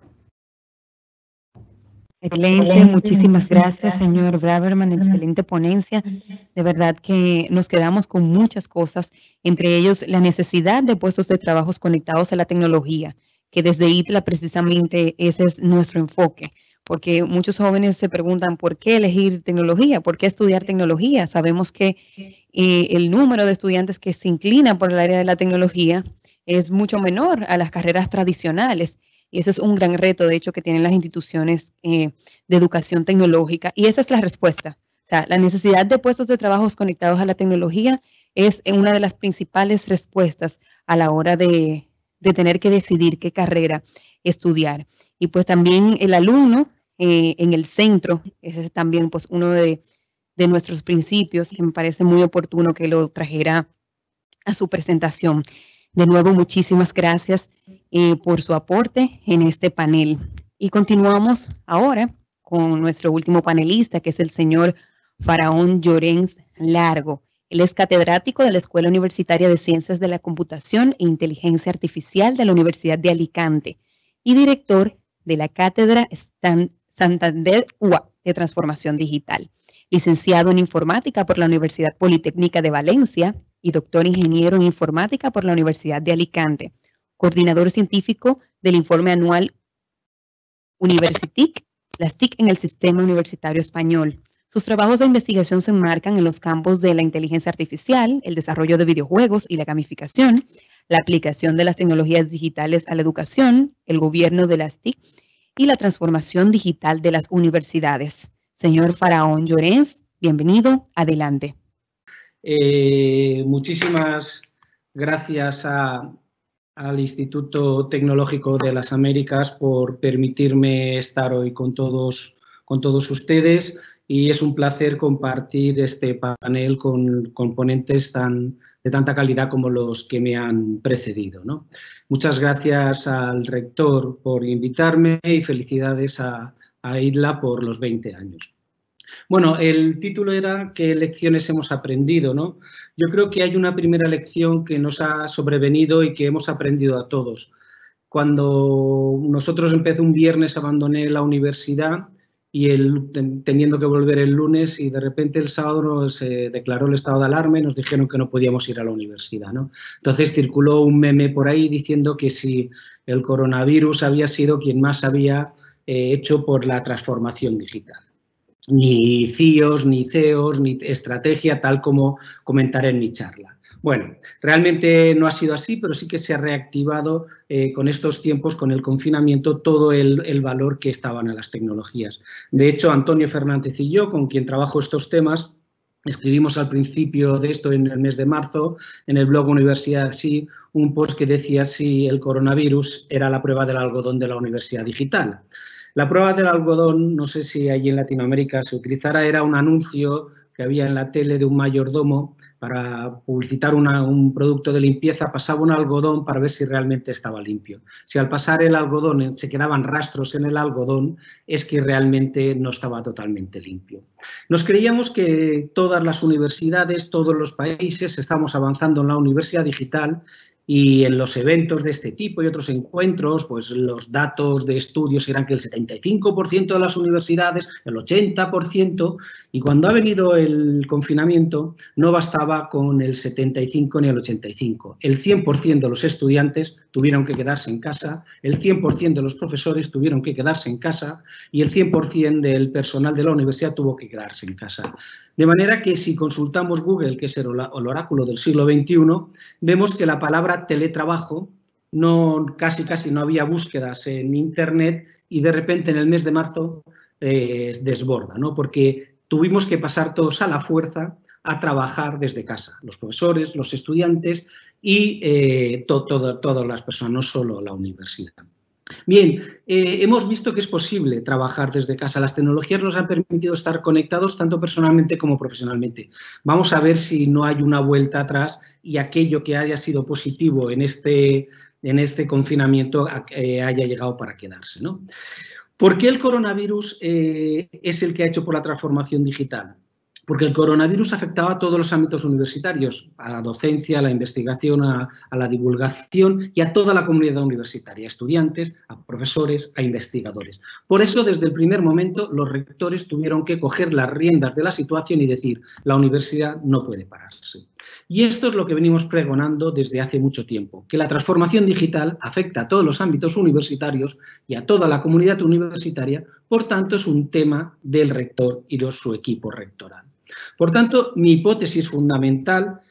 Excelente, muchísimas gracias, señor Braverman, excelente ponencia. De verdad que nos quedamos con muchas cosas, entre ellos la necesidad de puestos de trabajo conectados a la tecnología, que desde I T L A precisamente ese es nuestro enfoque, porque muchos jóvenes se preguntan por qué elegir tecnología, por qué estudiar tecnología. Sabemos que eh, el número de estudiantes que se inclinan por el área de la tecnología es mucho menor a las carreras tradicionales. Y ese es un gran reto, de hecho, que tienen las instituciones eh, de educación tecnológica. Y esa es la respuesta. O sea, la necesidad de puestos de trabajo conectados a la tecnología es una de las principales respuestas a la hora de, de tener que decidir qué carrera estudiar. Y pues también el alumno eh, en el centro, ese es también pues uno de, de nuestros principios que me parece muy oportuno que lo trajera a su presentación. De nuevo, muchísimas gracias eh, por su aporte en este panel. Y continuamos ahora con nuestro último panelista, que es el señor Faraón Llorens Largo. Él es catedrático de la Escuela Universitaria de Ciencias de la Computación e Inteligencia Artificial de la Universidad de Alicante y director de la Cátedra Stan Santander U A de Transformación Digital. Licenciado en Informática por la Universidad Politécnica de Valencia y doctor ingeniero en Informática por la Universidad de Alicante. Coordinador científico del informe anual Universitic, las T I C en el Sistema Universitario Español. Sus trabajos de investigación se enmarcan en los campos de la inteligencia artificial, el desarrollo de videojuegos y la gamificación, la aplicación de las tecnologías digitales a la educación, el gobierno de las T I C y la transformación digital de las universidades. Señor Faraón Llorens, bienvenido, adelante. Eh, muchísimas gracias a, al Instituto Tecnológico de las Américas por permitirme estar hoy con todos, con todos ustedes, y es un placer compartir este panel con, con ponentes tan, de tanta calidad como los que me han precedido, ¿no? Muchas gracias al rector por invitarme y felicidades a, a I T L A por los veinte años. Bueno, el título era ¿qué lecciones hemos aprendido?, ¿no? Yo creo que hay una primera lección que nos ha sobrevenido y que hemos aprendido a todos. Cuando nosotros empecé un viernes, abandoné la universidad y el, teniendo que volver el lunes, y de repente el sábado se declaró el estado de alarma y nos dijeron que no podíamos ir a la universidad, ¿no? Entonces circuló un meme por ahí diciendo que si el coronavirus había sido quien más había eh, hecho por la transformación digital. Ni C I Os, ni C E Os, ni estrategia, tal como comentaré en mi charla. Bueno, realmente no ha sido así, pero sí que se ha reactivado eh, con estos tiempos, con el confinamiento, todo el, el valor que estaban en las tecnologías. De hecho, Antonio Fernández y yo, con quien trabajo estos temas, escribimos al principio de esto, en el mes de marzo, en el blog Universidad Sí, un post que decía si el coronavirus era la prueba del algodón de la universidad digital. La prueba del algodón, no sé si allí en Latinoamérica se utilizara, era un anuncio que había en la tele de un mayordomo para publicitar una, un producto de limpieza, pasaba un algodón para ver si realmente estaba limpio. Si al pasar el algodón se quedaban rastros en el algodón, es que realmente no estaba totalmente limpio. Nos creíamos que todas las universidades, todos los países, estamos avanzando en la universidad digital. Y en los eventos de este tipo y otros encuentros, pues los datos de estudios eran que el setenta y cinco por ciento de las universidades, el ochenta por ciento, y cuando ha venido el confinamiento no bastaba con el setenta y cinco ni el ochenta y cinco. El cien por ciento de los estudiantes tuvieron que quedarse en casa, el cien por ciento de los profesores tuvieron que quedarse en casa y el cien por ciento del personal de la universidad tuvo que quedarse en casa. De manera que si consultamos Google, que es el oráculo del siglo veintiuno, vemos que la palabra teletrabajo, no, casi casi no había búsquedas en Internet y de repente en el mes de marzo eh, desborda, ¿no? Porque tuvimos que pasar todos a la fuerza a trabajar desde casa, los profesores, los estudiantes y eh, to, to, todas las personas, no solo la universidad. Bien, eh, hemos visto que es posible trabajar desde casa. Las tecnologías nos han permitido estar conectados tanto personalmente como profesionalmente. Vamos a ver si no hay una vuelta atrás y aquello que haya sido positivo en este, en este confinamiento eh, haya llegado para quedarse, ¿no? ¿Por qué el coronavirus eh, es el que ha hecho por la transformación digital? Porque el coronavirus afectaba a todos los ámbitos universitarios, a la docencia, a la investigación, a, a la divulgación y a toda la comunidad universitaria, a estudiantes, a profesores, a investigadores. Por eso, desde el primer momento, los rectores tuvieron que coger las riendas de la situación y decir, la universidad no puede pararse. Y esto es lo que venimos pregonando desde hace mucho tiempo, que la transformación digital afecta a todos los ámbitos universitarios y a toda la comunidad universitaria, por tanto, es un tema del rector y de su equipo rectoral. Por tanto, mi hipótesis fundamental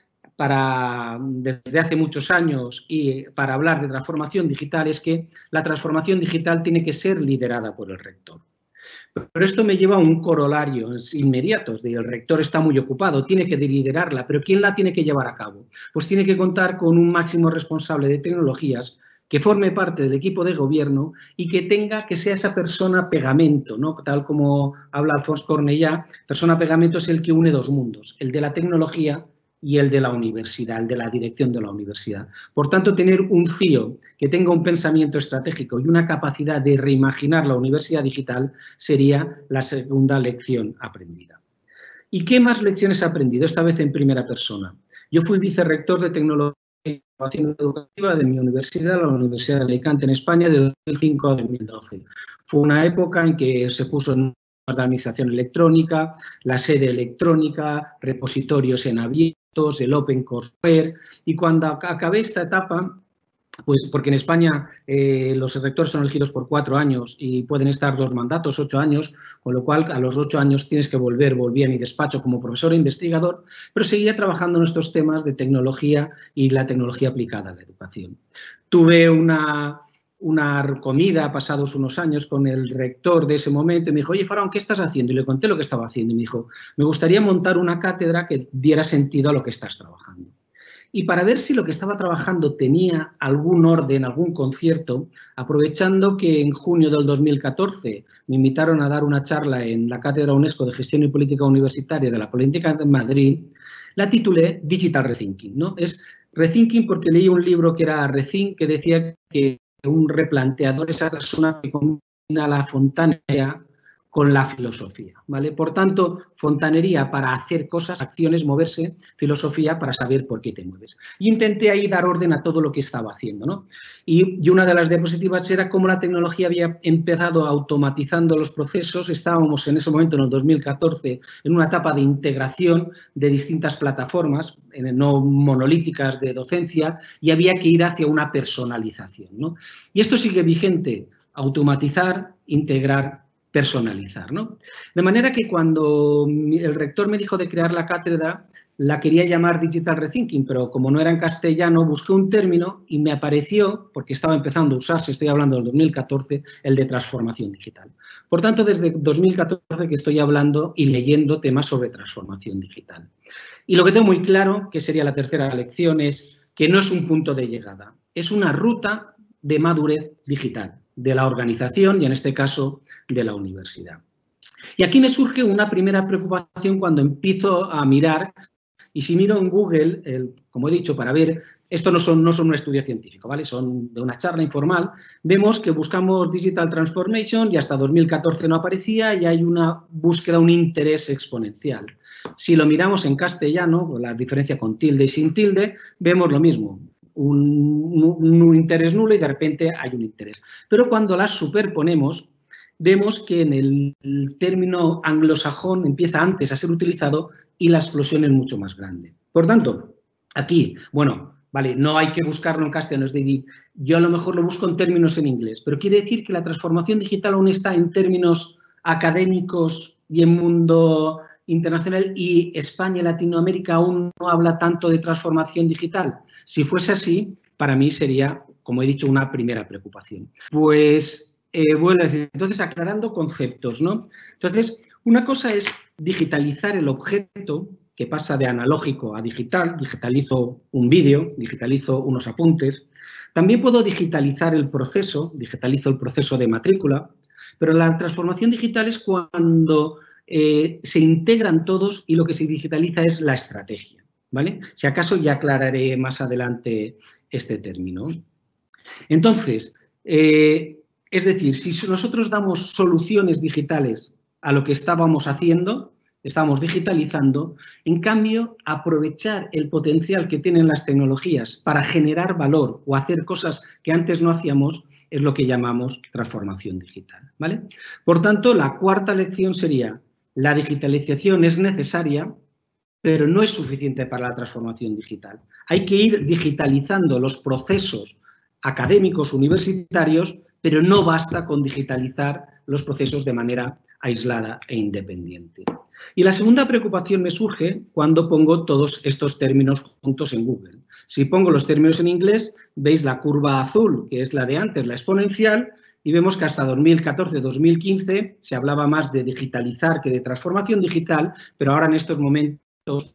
para, desde hace muchos años y para hablar de transformación digital es que la transformación digital tiene que ser liderada por el rector. Pero esto me lleva a un corolario inmediato, es decir, el rector está muy ocupado, tiene que liderarla, pero ¿quién la tiene que llevar a cabo? Pues tiene que contar con un máximo responsable de tecnologías que forme parte del equipo de gobierno y que tenga, que sea esa persona pegamento, ¿no? Tal como habla Alfonso Cornellá, persona pegamento es el que une dos mundos, el de la tecnología y el de la universidad, el de la dirección de la universidad. Por tanto, tener un C I O que tenga un pensamiento estratégico y una capacidad de reimaginar la universidad digital sería la segunda lección aprendida. ¿Y qué más lecciones he aprendido? Esta vez en primera persona. Yo fui vicerrector de tecnología e innovación educativa de mi universidad, la Universidad de Alicante, en España, de dos mil cinco a dos mil doce. Fue una época en que se puso en la administración electrónica, la sede electrónica, repositorios en abiertos, el Open Courseware, y cuando acabé esta etapa, pues porque en España eh, los rectores son elegidos por cuatro años y pueden estar dos mandatos, ocho años, con lo cual a los ocho años tienes que volver. Volví a mi despacho como profesor e investigador, pero seguía trabajando en estos temas de tecnología y la tecnología aplicada a la educación. Tuve una, una comida pasados unos años con el rector de ese momento y me dijo, oye, Faraón, ¿qué estás haciendo? Y le conté lo que estaba haciendo y me dijo, me gustaría montar una cátedra que diera sentido a lo que estás trabajando. Y para ver si lo que estaba trabajando tenía algún orden, algún concierto, aprovechando que en junio del dos mil catorce me invitaron a dar una charla en la Cátedra UNESCO de Gestión y Política Universitaria de la Politécnica de Madrid, la titulé Digital Rethinking, ¿no? Es Rethinking porque leí un libro que era Rethink, que decía que un replanteador es esa persona que combina la fontanería con la filosofía, ¿vale? Por tanto, fontanería para hacer cosas, acciones, moverse, filosofía para saber por qué te mueves. Y intenté ahí dar orden a todo lo que estaba haciendo, ¿no? Y, y una de las diapositivas era cómo la tecnología había empezado automatizando los procesos. Estábamos en ese momento, en el dos mil catorce, en una etapa de integración de distintas plataformas, no monolíticas de docencia, y había que ir hacia una personalización, ¿no? Y esto sigue vigente, automatizar, integrar, personalizar, ¿no? De manera que cuando el rector me dijo de crear la cátedra, la quería llamar Digital Rethinking, pero como no era en castellano, busqué un término y me apareció, porque estaba empezando a usarse, estoy hablando del dos mil catorce, el de transformación digital. Por tanto, desde dos mil catorce que estoy hablando y leyendo temas sobre transformación digital. Y lo que tengo muy claro, que sería la tercera lección, es que no es un punto de llegada, es una ruta de madurez digital de la organización y, en este caso, de la universidad. Y aquí me surge una primera preocupación cuando empiezo a mirar, y si miro en Google, el, como he dicho, para ver, esto no son, no son un estudio científico, ¿vale? Son de una charla informal, vemos que buscamos Digital Transformation y hasta dos mil catorce no aparecía y hay una búsqueda, un interés exponencial. Si lo miramos en castellano, la diferencia con tilde y sin tilde, vemos lo mismo. Un, un, un interés nulo y de repente hay un interés. Pero cuando las superponemos, vemos que en el, el término anglosajón empieza antes a ser utilizado y la explosión es mucho más grande. Por tanto, aquí, bueno, vale, no hay que buscarlo en castellano, es decir, yo a lo mejor lo busco en términos en inglés, pero quiere decir que la transformación digital aún está en términos académicos y en mundo internacional y España y Latinoamérica aún no habla tanto de transformación digital. Si fuese así, para mí sería, como he dicho, una primera preocupación. Pues, eh, bueno, entonces aclarando conceptos, ¿no? Entonces, una cosa es digitalizar el objeto que pasa de analógico a digital, digitalizo un vídeo, digitalizo unos apuntes. También puedo digitalizar el proceso, digitalizo el proceso de matrícula, pero la transformación digital es cuando eh, se integran todos y lo que se digitaliza es la estrategia, ¿vale? Si acaso ya aclararé más adelante este término. Entonces, eh, es decir, si nosotros damos soluciones digitales a lo que estábamos haciendo, estamos digitalizando, en cambio, aprovechar el potencial que tienen las tecnologías para generar valor o hacer cosas que antes no hacíamos es lo que llamamos transformación digital, ¿vale? Por tanto, la cuarta lección sería: la digitalización es necesaria, pero no es suficiente para la transformación digital. Hay que ir digitalizando los procesos académicos universitarios, pero no basta con digitalizar los procesos de manera aislada e independiente. Y la segunda preocupación me surge cuando pongo todos estos términos juntos en Google. Si pongo los términos en inglés, veis la curva azul, que es la de antes, la exponencial, y vemos que hasta dos mil catorce dos mil quince se hablaba más de digitalizar que de transformación digital, pero ahora en estos momentos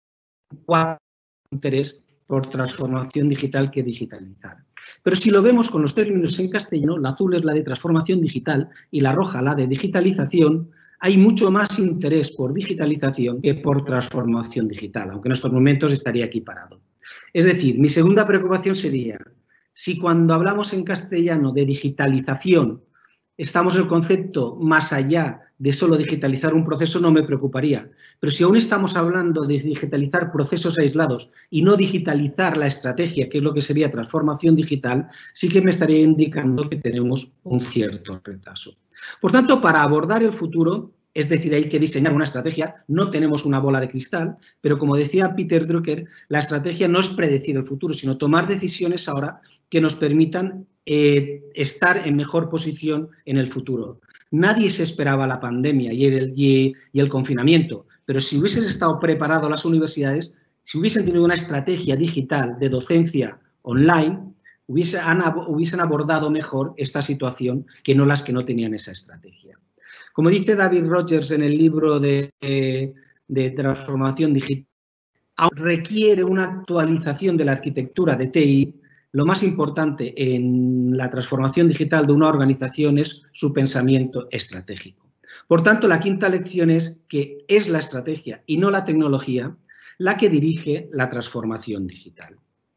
hay interés por transformación digital que digitalizar. Pero si lo vemos con los términos en castellano, la azul es la de transformación digital y la roja la de digitalización. Hay mucho más interés por digitalización que por transformación digital, aunque en estos momentos estaría equiparado. Es decir, mi segunda preocupación sería, si cuando hablamos en castellano de digitalización estamos en el concepto más allá de solo digitalizar un proceso, no me preocuparía. Pero si aún estamos hablando de digitalizar procesos aislados y no digitalizar la estrategia, que es lo que sería transformación digital, sí que me estaría indicando que tenemos un cierto retraso. Por tanto, para abordar el futuro, es decir, hay que diseñar una estrategia, no tenemos una bola de cristal, pero como decía Peter Drucker, la estrategia no es predecir el futuro, sino tomar decisiones ahora que nos permitan eh, estar en mejor posición en el futuro. Nadie se esperaba la pandemia y el, y, y el confinamiento, pero si hubiesen estado preparados las universidades, si hubiesen tenido una estrategia digital de docencia online, hubiesen, han, hubiesen abordado mejor esta situación que no las que no tenían esa estrategia. Como dice David Rogers en el libro de, de, de transformación digital, requiere una actualización de la arquitectura de T I. Lo más importante en la transformación digital de una organización es su pensamiento estratégico. Por tanto, la quinta lección es que es la estrategia y no la tecnología la que dirige la transformación digital.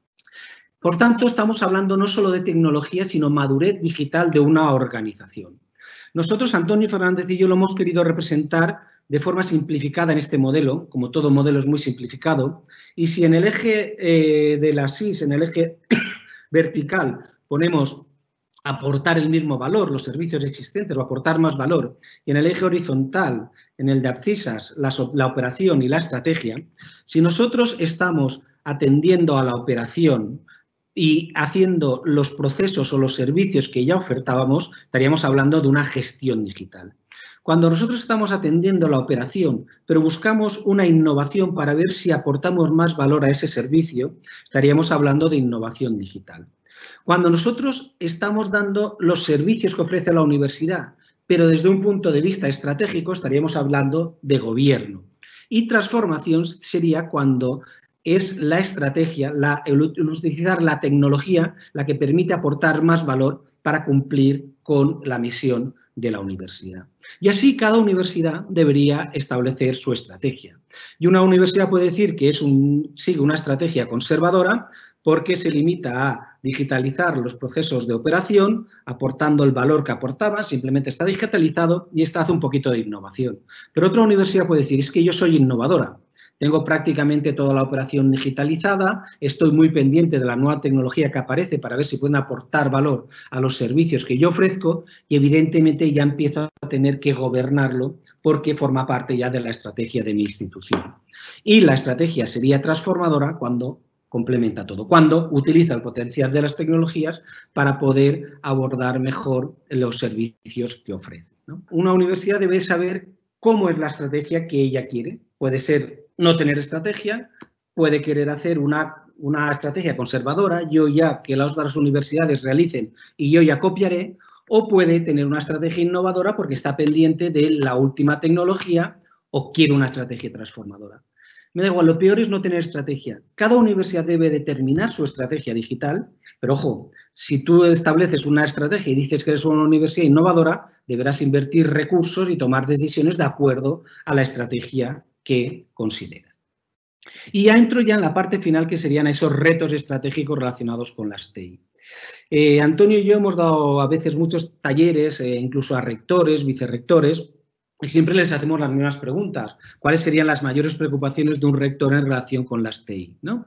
Por tanto, estamos hablando no solo de tecnología, sino madurez digital de una organización. Nosotros, Antonio Fernández y yo, lo hemos querido representar de forma simplificada en este modelo, como todo modelo es muy simplificado, y si en el eje eh, de la S I S, en el eje vertical, ponemos aportar el mismo valor, los servicios existentes o aportar más valor, y en el eje horizontal, en el de abscisas, la, la operación y la estrategia, si nosotros estamos atendiendo a la operación y haciendo los procesos o los servicios que ya ofertábamos, estaríamos hablando de una gestión digital. Cuando nosotros estamos atendiendo la operación, pero buscamos una innovación para ver si aportamos más valor a ese servicio, estaríamos hablando de innovación digital. Cuando nosotros estamos dando los servicios que ofrece la universidad, pero desde un punto de vista estratégico, estaríamos hablando de gobierno. Y transformación sería cuando es la estrategia, la, el utilizar la tecnología, la que permite aportar más valor para cumplir con la misión de la universidad. Y así cada universidad debería establecer su estrategia. Y una universidad puede decir que es un, sigue una estrategia conservadora porque se limita a digitalizar los procesos de operación, aportando el valor que aportaba, simplemente está digitalizado y esta hace un poquito de innovación. Pero otra universidad puede decir, es que yo soy innovadora. Tengo prácticamente toda la operación digitalizada, estoy muy pendiente de la nueva tecnología que aparece para ver si pueden aportar valor a los servicios que yo ofrezco y evidentemente ya empiezo a tener que gobernarlo porque forma parte ya de la estrategia de mi institución. Y la estrategia sería transformadora cuando complementa todo, cuando utiliza el potencial de las tecnologías para poder abordar mejor los servicios que ofrece, ¿no? Una universidad debe saber cómo es la estrategia que ella quiere. Puede ser no tener estrategia, puede querer hacer una, una estrategia conservadora, yo ya que las otras universidades realicen y yo ya copiaré, o puede tener una estrategia innovadora porque está pendiente de la última tecnología o quiero una estrategia transformadora. Me da igual, lo peor es no tener estrategia. Cada universidad debe determinar su estrategia digital, pero ojo, si tú estableces una estrategia y dices que eres una universidad innovadora, deberás invertir recursos y tomar decisiones de acuerdo a la estrategia que consideras. Y ya entro ya en la parte final, que serían esos retos estratégicos relacionados con las T I. Eh, Antonio y yo hemos dado a veces muchos talleres, eh, incluso a rectores, vicerrectores, y siempre les hacemos las mismas preguntas. ¿Cuáles serían las mayores preocupaciones de un rector en relación con las T I, ¿no?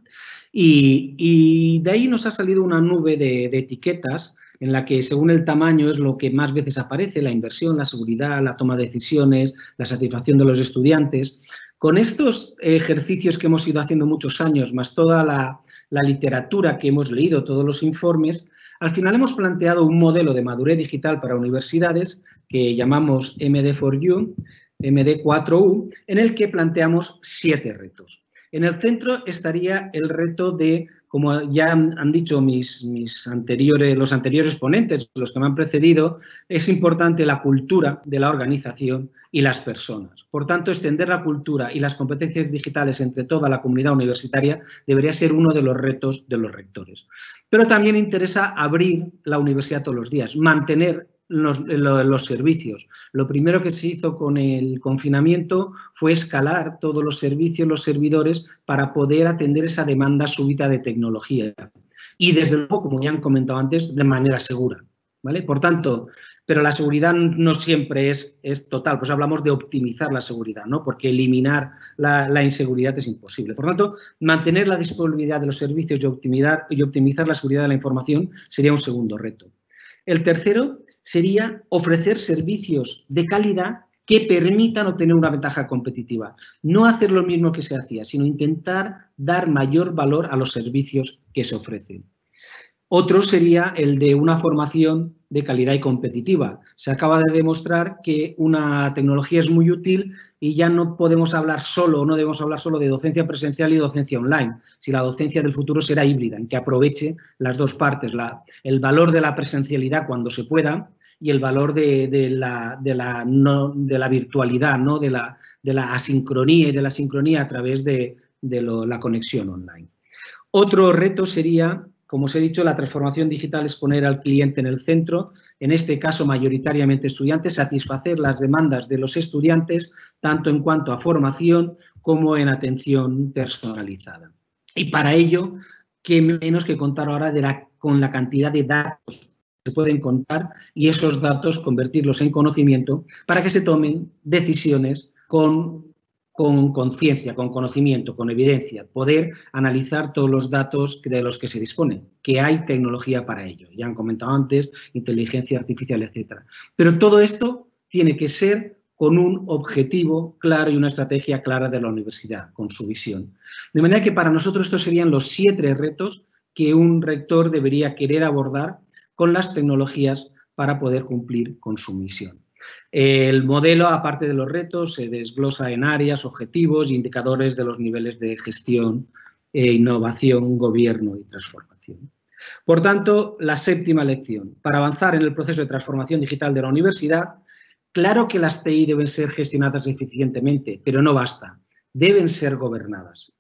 Y, y de ahí nos ha salido una nube de, de etiquetas en la que, según el tamaño, es lo que más veces aparece: la inversión, la seguridad, la toma de decisiones, la satisfacción de los estudiantes. Con estos ejercicios que hemos ido haciendo muchos años, más toda la, la literatura que hemos leído, todos los informes, al final hemos planteado un modelo de madurez digital para universidades que llamamos M D cuatro U, M D cuatro U, en el que planteamos siete retos. En el centro estaría el reto de, como ya han dicho mis, mis anteriores, los anteriores ponentes, los que me han precedido, es importante la cultura de la organización y las personas. Por tanto, extender la cultura y las competencias digitales entre toda la comunidad universitaria debería ser uno de los retos de los rectores. Pero también interesa abrir la universidad todos los días, mantener Los, los servicios. Lo primero que se hizo con el confinamiento fue escalar todos los servicios, los servidores, para poder atender esa demanda súbita de tecnología. Y desde luego, como ya han comentado antes, de manera segura, ¿vale? Por tanto, pero la seguridad no siempre es, es total, pues hablamos de optimizar la seguridad, ¿no? Porque eliminar la, la inseguridad es imposible. Por tanto, mantener la disponibilidad de los servicios y optimizar, y optimizar la seguridad de la información sería un segundo reto. El tercero sería ofrecer servicios de calidad que permitan obtener una ventaja competitiva. No hacer lo mismo que se hacía, sino intentar dar mayor valor a los servicios que se ofrecen. Otro sería el de una formación de calidad y competitiva. Se acaba de demostrar que una tecnología es muy útil y ya no podemos hablar solo, no debemos hablar solo de docencia presencial y docencia online, si la docencia del futuro será híbrida, en que aproveche las dos partes, la, el valor de la presencialidad cuando se pueda y el valor de, de, la, de, la, no, de la virtualidad, ¿no? de, la, de la asincronía y de la sincronía a través de, de lo, la conexión online. Otro reto sería, como os he dicho, la transformación digital es poner al cliente en el centro, en este caso mayoritariamente estudiantes, satisfacer las demandas de los estudiantes, tanto en cuanto a formación como en atención personalizada. Y para ello, qué menos que contar ahora de la, con la cantidad de datos que se pueden contar y esos datos convertirlos en conocimiento para que se tomen decisiones con con conciencia, con conocimiento, con evidencia, poder analizar todos los datos de los que se disponen, que hay tecnología para ello. Ya han comentado antes, inteligencia artificial, etcétera. Pero todo esto tiene que ser con un objetivo claro y una estrategia clara de la universidad, con su visión. De manera que para nosotros estos serían los siete retos que un rector debería querer abordar con las tecnologías para poder cumplir con su misión. El modelo, aparte de los retos, se desglosa en áreas, objetivos e indicadores de los niveles de gestión, e innovación, gobierno y transformación. Por tanto, la séptima lección. Para avanzar en el proceso de transformación digital de la universidad, claro que las T I deben ser gestionadas eficientemente, pero no basta. Deben ser gobernadas.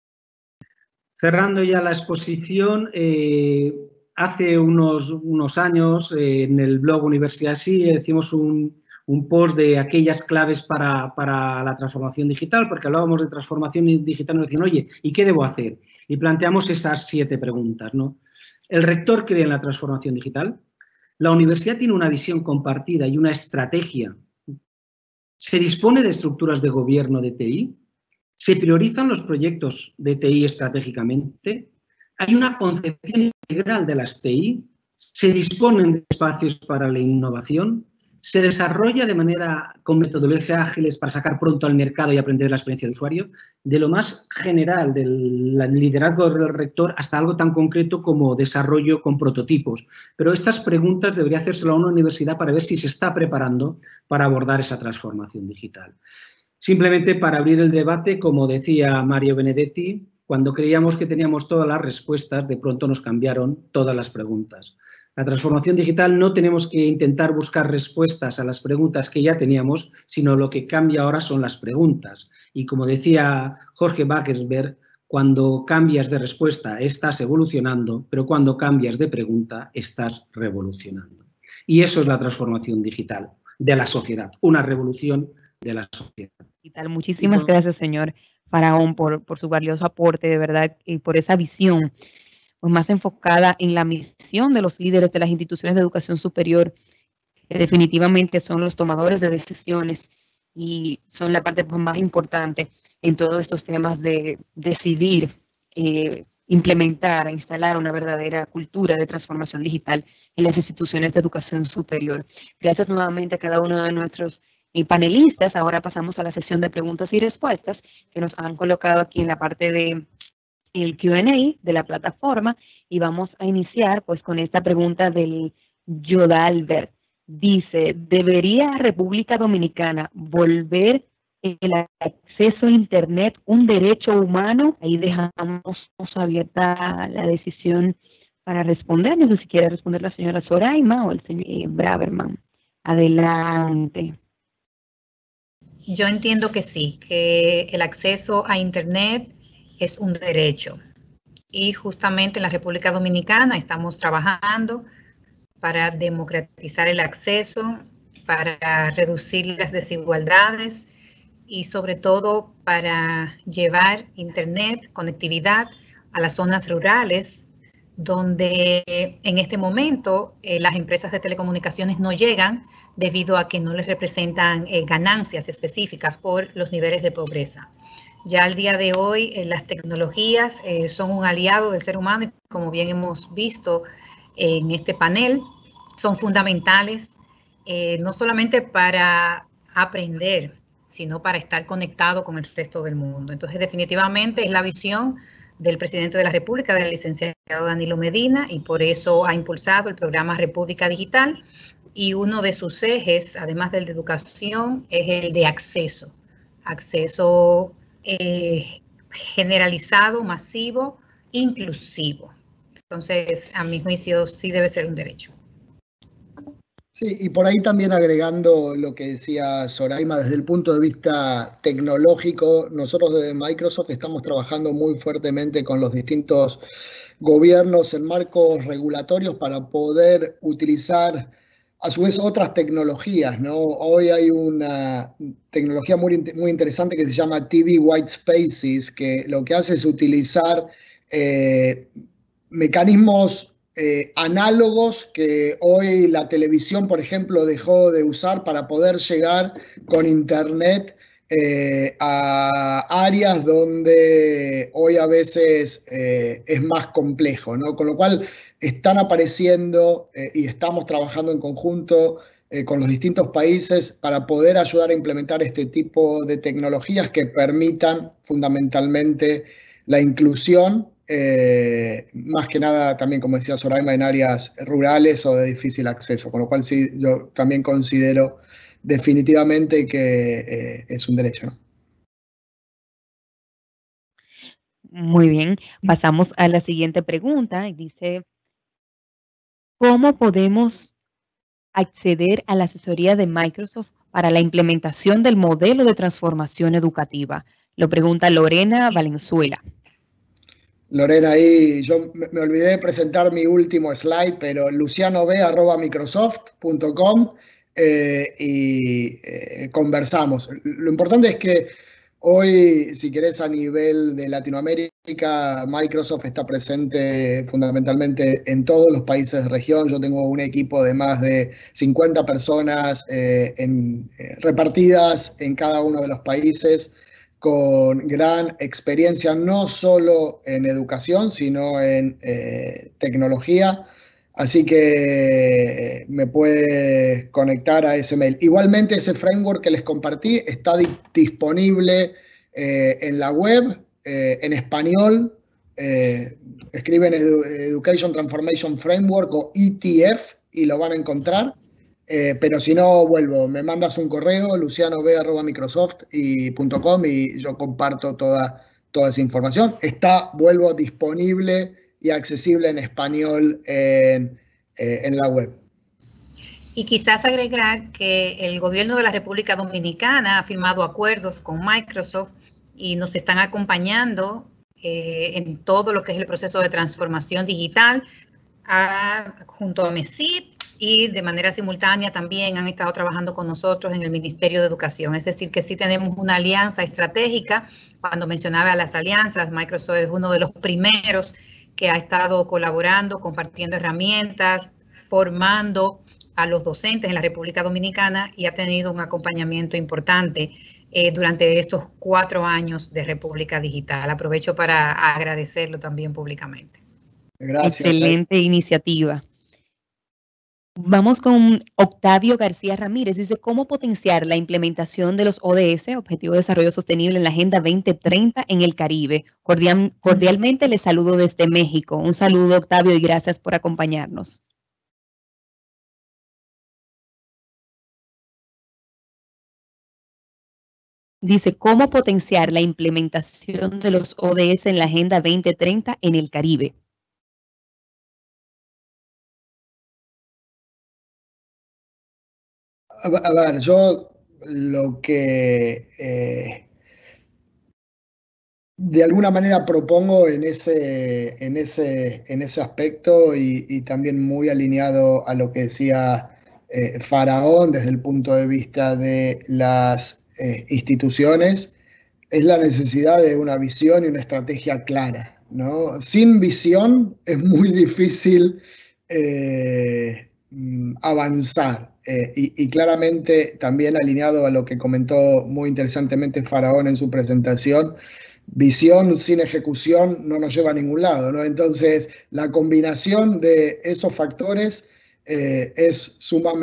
Cerrando ya la exposición, eh, hace unos, unos años eh, en el blog Universidad Sí hicimos un, un post de aquellas claves para, para la transformación digital, porque hablábamos de transformación digital y nos decían, oye, ¿y qué debo hacer? Y planteamos esas siete preguntas, ¿no? ¿El rector cree en la transformación digital? ¿La universidad tiene una visión compartida y una estrategia? ¿Se dispone de estructuras de gobierno de T I? ¿Se priorizan los proyectos de T I estratégicamente? ¿Hay una concepción integral de las T I? ¿Se disponen de espacios para la innovación? ¿Se desarrolla de manera con metodologías ágiles para sacar pronto al mercado y aprender la experiencia de usuario? De lo más general del liderazgo del rector hasta algo tan concreto como desarrollo con prototipos. Pero estas preguntas debería hacérselo a una universidad para ver si se está preparando para abordar esa transformación digital. Simplemente para abrir el debate, como decía Mario Benedetti, cuando creíamos que teníamos todas las respuestas, de pronto nos cambiaron todas las preguntas. La transformación digital no tenemos que intentar buscar respuestas a las preguntas que ya teníamos, sino lo que cambia ahora son las preguntas. Y como decía Jorge Wackersberg, cuando cambias de respuesta estás evolucionando, pero cuando cambias de pregunta estás revolucionando. Y eso es la transformación digital de la sociedad, una revolución de la sociedad. Muchísimas gracias, señor Faraón, por, por su valioso aporte, de verdad, y por esa visión pues, más enfocada en la misión de los líderes de las instituciones de educación superior, que definitivamente son los tomadores de decisiones y son la parte pues, más importante en todos estos temas de decidir, eh, implementar, instalar una verdadera cultura de transformación digital en las instituciones de educación superior. Gracias nuevamente a cada uno de nuestros eh, panelistas. Ahora pasamos a la sesión de preguntas y respuestas que nos han colocado aquí en la parte de el Q and A de la plataforma, y vamos a iniciar pues con esta pregunta del Yodalbert. Dice, ¿debería República Dominicana volver el acceso a Internet un derecho humano? Ahí dejamos abierta la decisión para responder. No sé si quiere responder la señora Soraima o el señor Braverman. Adelante. Yo entiendo que sí, que el acceso a Internet es un derecho. Y justamente en la República Dominicana estamos trabajando para democratizar el acceso, para reducir las desigualdades y sobre todo para llevar Internet, conectividad a las zonas rurales, donde en este momento eh, las empresas de telecomunicaciones no llegan debido a que no les representan eh, ganancias específicas por los niveles de pobreza. Ya al día de hoy eh, las tecnologías eh, son un aliado del ser humano y como bien hemos visto en este panel, son fundamentales eh, no solamente para aprender, sino para estar conectado con el resto del mundo. Entonces, definitivamente es la visión del presidente de la República, del licenciado Danilo Medina, y por eso ha impulsado el programa República Digital, y uno de sus ejes, además del de educación, es el de acceso, acceso eh, generalizado, masivo, inclusivo. Entonces, a mi juicio, sí debe ser un derecho. Sí, y por ahí también agregando lo que decía Soraima, desde el punto de vista tecnológico, nosotros desde Microsoft estamos trabajando muy fuertemente con los distintos gobiernos en marcos regulatorios para poder utilizar a su vez otras tecnologías, ¿no? Hoy hay una tecnología muy, muy interesante que se llama T V White Spaces, que lo que hace es utilizar eh, mecanismos Eh, análogos que hoy la televisión, por ejemplo, dejó de usar para poder llegar con Internet eh, a áreas donde hoy a veces eh, es más complejo, ¿no? Con lo cual están apareciendo eh, y estamos trabajando en conjunto eh, con los distintos países para poder ayudar a implementar este tipo de tecnologías que permitan fundamentalmente la inclusión. Eh, más que nada también, como decía Soraima, en áreas rurales o de difícil acceso, con lo cual sí, yo también considero definitivamente que eh, es un derecho, ¿no? Muy bien, pasamos a la siguiente pregunta y dice, ¿cómo podemos acceder a la asesoría de Microsoft para la implementación del modelo de transformación educativa? Lo pregunta Lorena Valenzuela. Lorena, ahí yo me, me olvidé de presentar mi último slide, pero luciano b arroba microsoft punto com eh, y eh, conversamos. Lo importante es que hoy, si querés, a nivel de Latinoamérica, Microsoft está presente fundamentalmente en todos los países de región. Yo tengo un equipo de más de cincuenta personas eh, en, eh, repartidas en cada uno de los países, con gran experiencia no solo en educación, sino en eh, tecnología. Así que me puede conectar a ese mail. Igualmente, ese framework que les compartí está di disponible eh, en la web, eh, en español. Eh, escriben Edu Education Transformation Framework o E T F y lo van a encontrar. Eh, pero si no, vuelvo, me mandas un correo, luciano b arroba microsoft punto com y yo comparto toda, toda esa información. Está, vuelvo, disponible y accesible en español en, eh, en la web. Y quizás agregar que el gobierno de la República Dominicana ha firmado acuerdos con Microsoft y nos están acompañando eh, en todo lo que es el proceso de transformación digital a, junto a MESID, y de manera simultánea también han estado trabajando con nosotros en el Ministerio de Educación. Es decir, que sí tenemos una alianza estratégica. Cuando mencionaba las alianzas, Microsoft es uno de los primeros que ha estado colaborando, compartiendo herramientas, formando a los docentes en la República Dominicana, y ha tenido un acompañamiento importante eh, durante estos cuatro años de República Digital. Aprovecho para agradecerlo también públicamente. Gracias. Excelente iniciativa. Vamos con Octavio García Ramírez. Dice, ¿cómo potenciar la implementación de los O D S, Objetivo de Desarrollo Sostenible, en la Agenda veinte treinta en el Caribe? Cordial, cordialmente les saludo desde México. Un saludo, Octavio, y gracias por acompañarnos. Dice, ¿cómo potenciar la implementación de los O D S en la Agenda veinte treinta en el Caribe? A ver, yo lo que eh, de alguna manera propongo en ese, en ese, en ese aspecto, y, y también muy alineado a lo que decía eh, Faraón desde el punto de vista de las eh, instituciones, es la necesidad de una visión y una estrategia clara, ¿no? Sin visión es muy difícil eh, avanzar. Eh, y, y claramente también alineado a lo que comentó muy interesantemente Faraón en su presentación, visión sin ejecución no nos lleva a ningún lado, ¿no? Entonces, la combinación de esos factores eh, es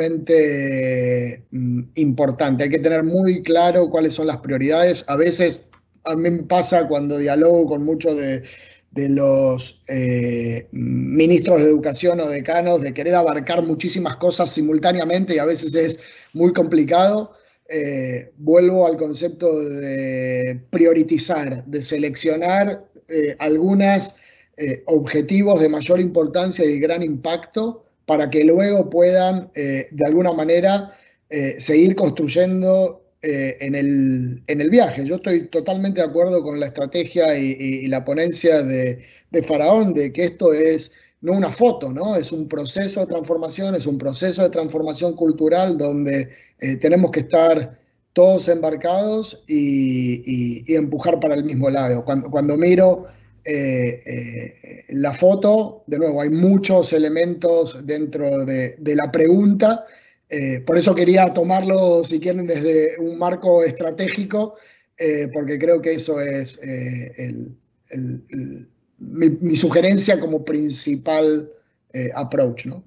sumamente mm, importante. Hay que tener muy claro cuáles son las prioridades. A veces, a mí me pasa cuando dialogo con muchos de, de los eh, ministros de educación o decanos, de querer abarcar muchísimas cosas simultáneamente, y a veces es muy complicado. Eh, vuelvo al concepto de priorizar, de seleccionar eh, algunos eh, objetivos de mayor importancia y gran impacto para que luego puedan eh, de alguna manera eh, seguir construyendo eh, en, el, en el viaje. Yo estoy totalmente de acuerdo con la estrategia y, y, y la ponencia de, de Faraón, de que esto es no una foto, ¿no? Es un proceso de transformación, es un proceso de transformación cultural donde eh, tenemos que estar todos embarcados y, y, y empujar para el mismo lado. Cuando, cuando miro eh, eh, la foto, de nuevo, hay muchos elementos dentro de, de la pregunta, eh, por eso quería tomarlo, si quieren, desde un marco estratégico, eh, porque creo que eso es eh, el, el, el Mi, mi sugerencia como principal eh, approach, ¿no?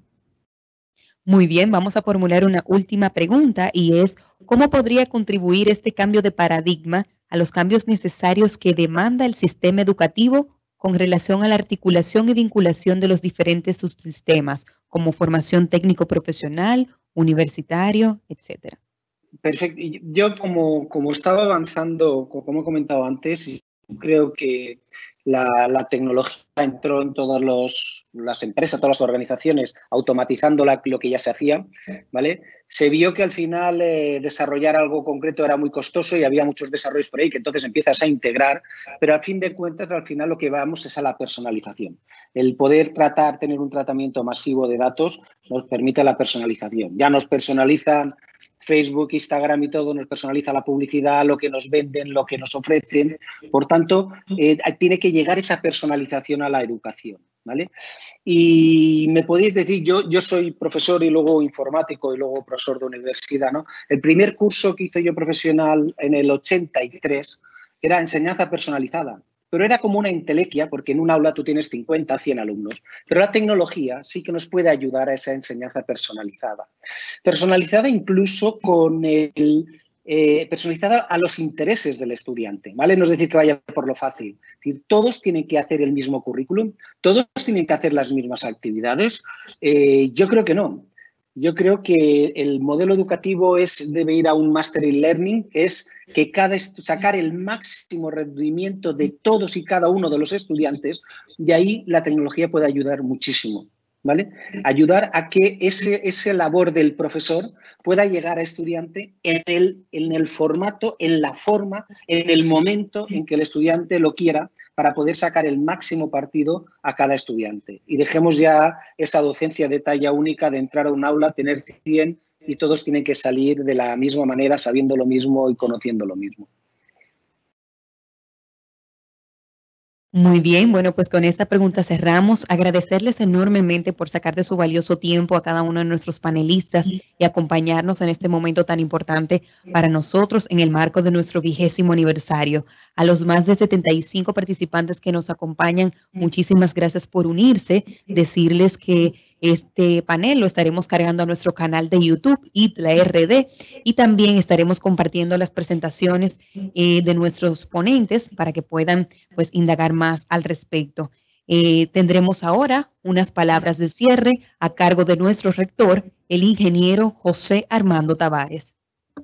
Muy bien, vamos a formular una última pregunta, y es, ¿cómo podría contribuir este cambio de paradigma a los cambios necesarios que demanda el sistema educativo con relación a la articulación y vinculación de los diferentes subsistemas, como formación técnico-profesional, universitario, etcétera? Perfecto. Yo, como, como estaba avanzando, como he comentado antes, creo que la, la tecnología entró en todas los, las empresas, todas las organizaciones, automatizando la, lo que ya se hacía, ¿vale? Se vio que al final eh, desarrollar algo concreto era muy costoso y había muchos desarrollos por ahí que entonces empiezas a integrar, pero al fin de cuentas, al final lo que vamos es a la personalización. El poder tratar, tener un tratamiento masivo de datos nos permite la personalización. Ya nos personalizan Facebook, Instagram y todo, nos personaliza la publicidad, lo que nos venden, lo que nos ofrecen. Por tanto, eh, tiene que llegar esa personalización a la educación, ¿vale? Y me podéis decir, yo, yo soy profesor y luego informático y luego profesor de universidad, ¿no? El primer curso que hice yo profesional en el ochenta y tres era enseñanza personalizada. Pero era como una entelequia, porque en un aula tú tienes cincuenta, cien alumnos. Pero la tecnología sí que nos puede ayudar a esa enseñanza personalizada. Personalizada incluso con el... Eh, personalizada a los intereses del estudiante, ¿vale? No es decir que vaya por lo fácil. Es decir, todos tienen que hacer el mismo currículum, todos tienen que hacer las mismas actividades. Eh, yo creo que no. Yo creo que el modelo educativo es, debe ir a un mastery learning, que es que cada, sacar el máximo rendimiento de todos y cada uno de los estudiantes. De ahí la tecnología puede ayudar muchísimo. ¿vale? Ayudar a que ese, ese labor del profesor pueda llegar a estudiante en el, en el formato, en la forma, en el momento en que el estudiante lo quiera, para poder sacar el máximo partido a cada estudiante. Y dejemos ya esa docencia de talla única de entrar a un aula, tener cien y todos tienen que salir de la misma manera, sabiendo lo mismo y conociendo lo mismo. Muy bien, bueno, pues con esta pregunta cerramos. Agradecerles enormemente por sacar de su valioso tiempo a cada uno de nuestros panelistas y acompañarnos en este momento tan importante para nosotros en el marco de nuestro vigésimo aniversario. A los más de setenta y cinco participantes que nos acompañan, muchísimas gracias por unirse. Decirles que este panel lo estaremos cargando a nuestro canal de YouTube, I T L A R D, y también estaremos compartiendo las presentaciones eh, de nuestros ponentes para que puedan pues indagar más al respecto. Eh, tendremos ahora unas palabras de cierre a cargo de nuestro rector, el ingeniero José Armando Tavares.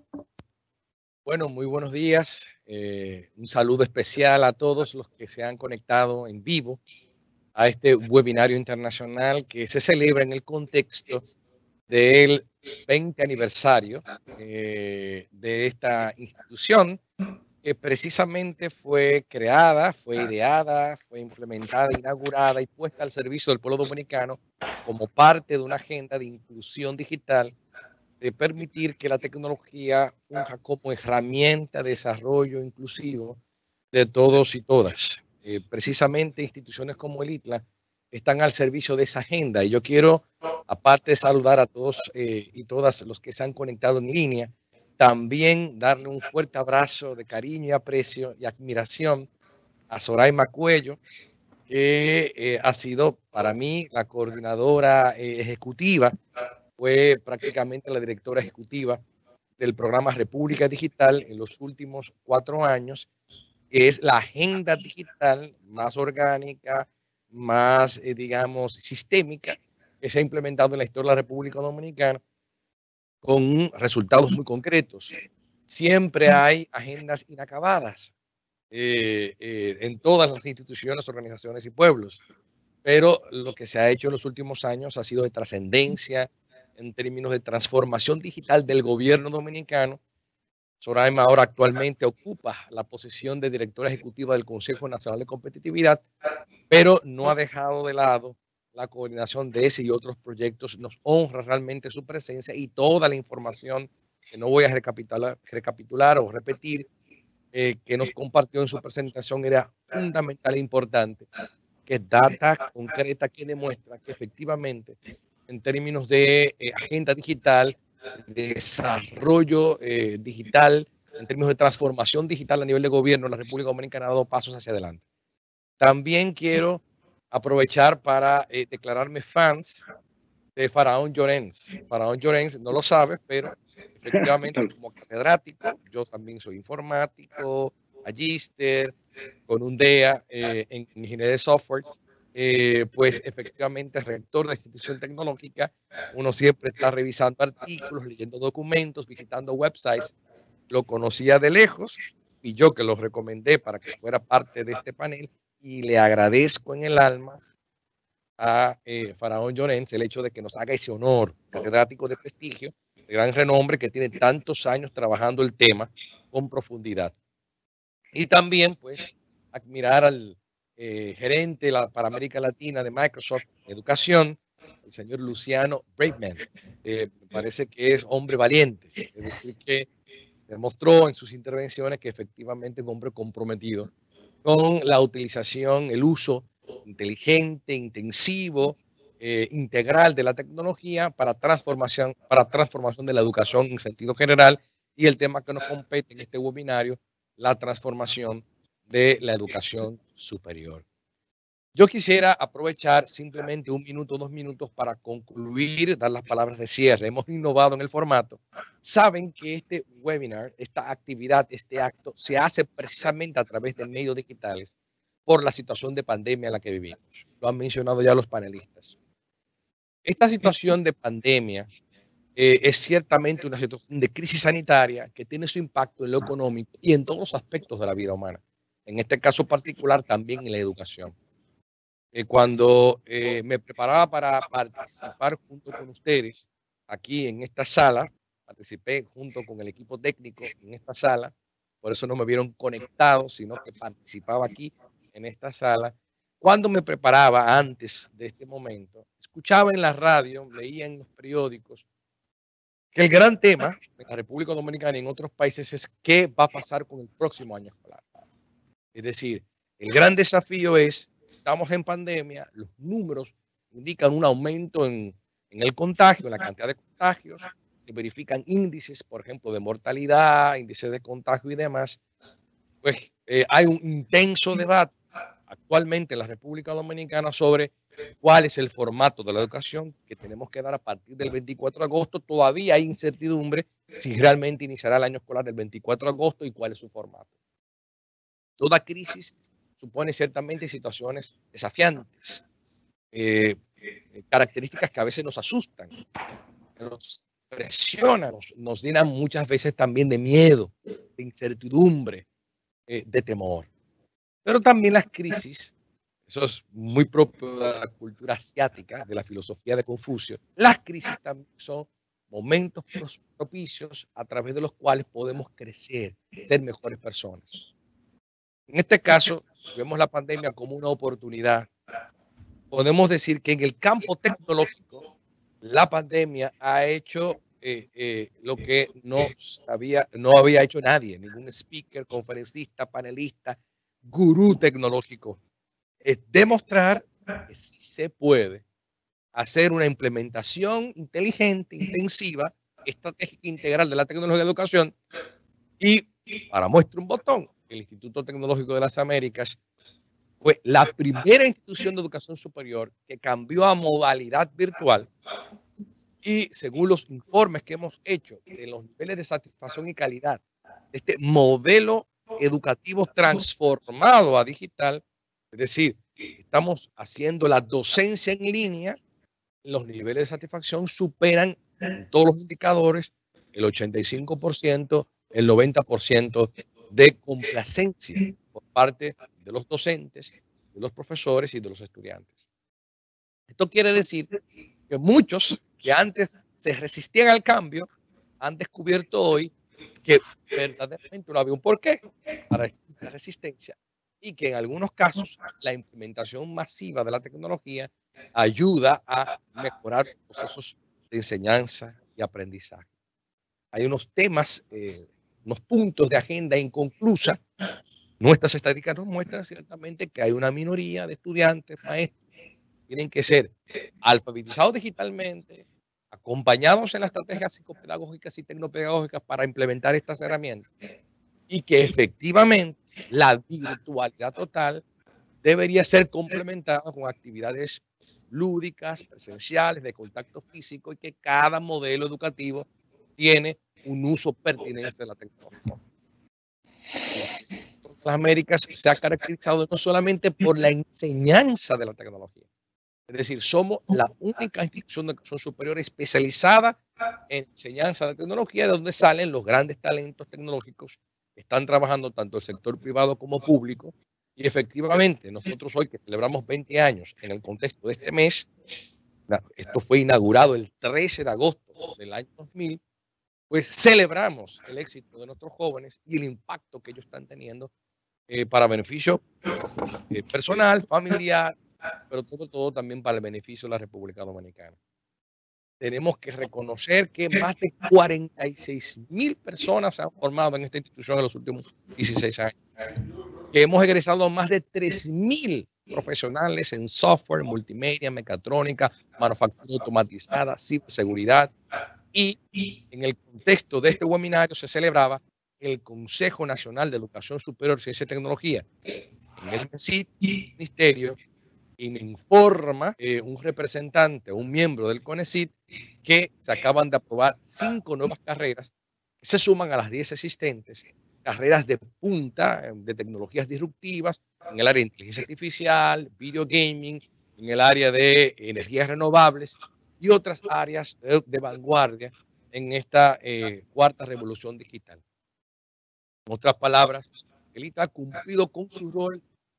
Bueno, muy buenos días. Eh, un saludo especial a todos los que se han conectado en vivo a este webinario internacional que se celebra en el contexto del veinte aniversario eh, de esta institución, que precisamente fue creada, fue ideada, fue implementada, inaugurada y puesta al servicio del pueblo dominicano como parte de una agenda de inclusión digital, de permitir que la tecnología funja como herramienta de desarrollo inclusivo de todos y todas. Eh, precisamente instituciones como el I T L A están al servicio de esa agenda, y yo quiero, aparte de saludar a todos eh, y todas los que se han conectado en línea, también darle un fuerte abrazo de cariño y aprecio y admiración a Soraima Cuello, que eh, ha sido para mí la coordinadora eh, ejecutiva, fue prácticamente la directora ejecutiva del programa República Digital en los últimos cuatro años, que es la agenda digital más orgánica, más, eh, digamos, sistémica que se ha implementado en la historia de la República Dominicana, con resultados muy concretos. Siempre hay agendas inacabadas eh, eh, en todas las instituciones, organizaciones y pueblos, pero lo que se ha hecho en los últimos años ha sido de trascendencia en términos de transformación digital del gobierno dominicano. Soraima ahora actualmente ocupa la posición de directora ejecutiva del Consejo Nacional de Competitividad, pero no ha dejado de lado la coordinación de ese y otros proyectos. Nos honra realmente su presencia y toda la información que no voy a recapitular, recapitular o repetir, eh, que nos compartió en su presentación era fundamental e importante, que es data concreta que demuestra que efectivamente en términos de eh, agenda digital, de desarrollo eh, digital, en términos de transformación digital a nivel de gobierno, la República Dominicana ha dado pasos hacia adelante. También quiero aprovechar para eh, declararme fans de Faraón Llorens. Faraón Llorens no lo sabe, pero efectivamente como catedrático, yo también soy informático, magíster, con un D E A eh, en ingeniería de software. Eh, pues efectivamente rector de la institución tecnológica, uno siempre está revisando artículos, leyendo documentos, visitando websites. Lo conocía de lejos y yo que lo recomendé para que fuera parte de este panel, y le agradezco en el alma a eh, Faraón Llorens el hecho de que nos haga ese honor, catedrático de prestigio, de gran renombre, que tiene tantos años trabajando el tema con profundidad. Y también pues admirar al Eh, gerente la, para América Latina de Microsoft Educación, el señor Luciano Braidman. Eh, me parece que es hombre valiente, es decir, que demostró en sus intervenciones que efectivamente es un hombre comprometido con la utilización, el uso inteligente, intensivo, eh, integral de la tecnología para transformación, para transformación de la educación en sentido general, y el tema que nos compete en este webinario, la transformación de la educación superior. Yo quisiera aprovechar simplemente un minuto, dos minutos para concluir, dar las palabras de cierre. Hemos innovado en el formato. Saben que este webinar, esta actividad, este acto, se hace precisamente a través de medios digitales por la situación de pandemia en la que vivimos. Lo han mencionado ya los panelistas. Esta situación de pandemia eh, es ciertamente una situación de crisis sanitaria que tiene su impacto en lo económico y en todos los aspectos de la vida humana. En este caso particular también en la educación. eh, cuando eh, me preparaba para participar junto con ustedes aquí en esta sala, participé junto con el equipo técnico en esta sala, por eso no me vieron conectado, sino que participaba aquí en esta sala. Cuando me preparaba antes de este momento, escuchaba en la radio, leía en los periódicos, que el gran tema en la República Dominicana y en otros países es qué va a pasar con el próximo año escolar. Es decir, el gran desafío es, estamos en pandemia, los números indican un aumento en, en el contagio, en la cantidad de contagios, se verifican índices, por ejemplo, de mortalidad, índices de contagio y demás. Pues eh, hay un intenso debate actualmente en la República Dominicana sobre cuál es el formato de la educación que tenemos que dar a partir del veinticuatro de agosto. Todavía hay incertidumbre si realmente iniciará el año escolar el veinticuatro de agosto y cuál es su formato. Toda crisis supone ciertamente situaciones desafiantes, eh, características que a veces nos asustan, nos presionan, nos, nos llenan muchas veces también de miedo, de incertidumbre, eh, de temor. Pero también las crisis, eso es muy propio de la cultura asiática, de la filosofía de Confucio, las crisis también son momentos propicios a través de los cuales podemos crecer, ser mejores personas. En este caso, vemos la pandemia como una oportunidad. Podemos decir que en el campo tecnológico, la pandemia ha hecho eh, eh, lo que no, sabía, no había hecho nadie, ningún speaker, conferencista, panelista, gurú tecnológico. Es demostrar que sí se puede hacer una implementación inteligente, intensiva, estratégica integral de la tecnología de educación. Y para muestra un botón, el Instituto Tecnológico de las Américas fue la primera institución de educación superior que cambió a modalidad virtual y según los informes que hemos hecho de los niveles de satisfacción y calidad de este modelo educativo transformado a digital, es decir, estamos haciendo la docencia en línea, los niveles de satisfacción superan en todos los indicadores el ochenta y cinco por ciento, el noventa por ciento de complacencia por parte de los docentes, de los profesores y de los estudiantes. Esto quiere decir que muchos que antes se resistían al cambio han descubierto hoy que verdaderamente no había un porqué para esta resistencia y que en algunos casos la implementación masiva de la tecnología ayuda a mejorar los procesos de enseñanza y aprendizaje. Hay unos temas, eh, unos puntos de agenda inconclusa. Nuestras estadísticas nos muestran ciertamente que hay una minoría de estudiantes, maestros, que tienen que ser alfabetizados digitalmente, acompañados en las estrategias psicopedagógicas y tecnopedagógicas para implementar estas herramientas y que efectivamente la virtualidad total debería ser complementada con actividades lúdicas, presenciales, de contacto físico y que cada modelo educativo tiene un uso pertinente de la tecnología. Las Américas se ha caracterizado no solamente por la enseñanza de la tecnología, es decir, somos la única institución de educación superior especializada en enseñanza de la tecnología, de donde salen los grandes talentos tecnológicos que están trabajando tanto el sector privado como público. Y efectivamente, nosotros hoy que celebramos veinte años en el contexto de este mes, esto fue inaugurado el trece de agosto del año dos mil, pues celebramos el éxito de nuestros jóvenes y el impacto que ellos están teniendo eh, para beneficio eh, personal, familiar, pero sobre todo también para el beneficio de la República Dominicana. Tenemos que reconocer que más de cuarenta y seis mil personas se han formado en esta institución en los últimos dieciséis años. Que hemos egresado más de tres mil profesionales en software, multimedia, mecatrónica, manufactura automatizada, ciberseguridad. Y en el contexto de este webinario se celebraba el Consejo Nacional de Educación Superior, Ciencia y Tecnología. En el ministerio, y me informa eh, un representante, un miembro del CONECYT, que se acaban de aprobar cinco nuevas carreras que se suman a las diez existentes, carreras de punta, de tecnologías disruptivas, en el área de inteligencia artificial, video gaming, en el área de energías renovables y otras áreas de, de vanguardia en esta eh, cuarta revolución digital. En otras palabras, el I T A ha cumplido con su rol de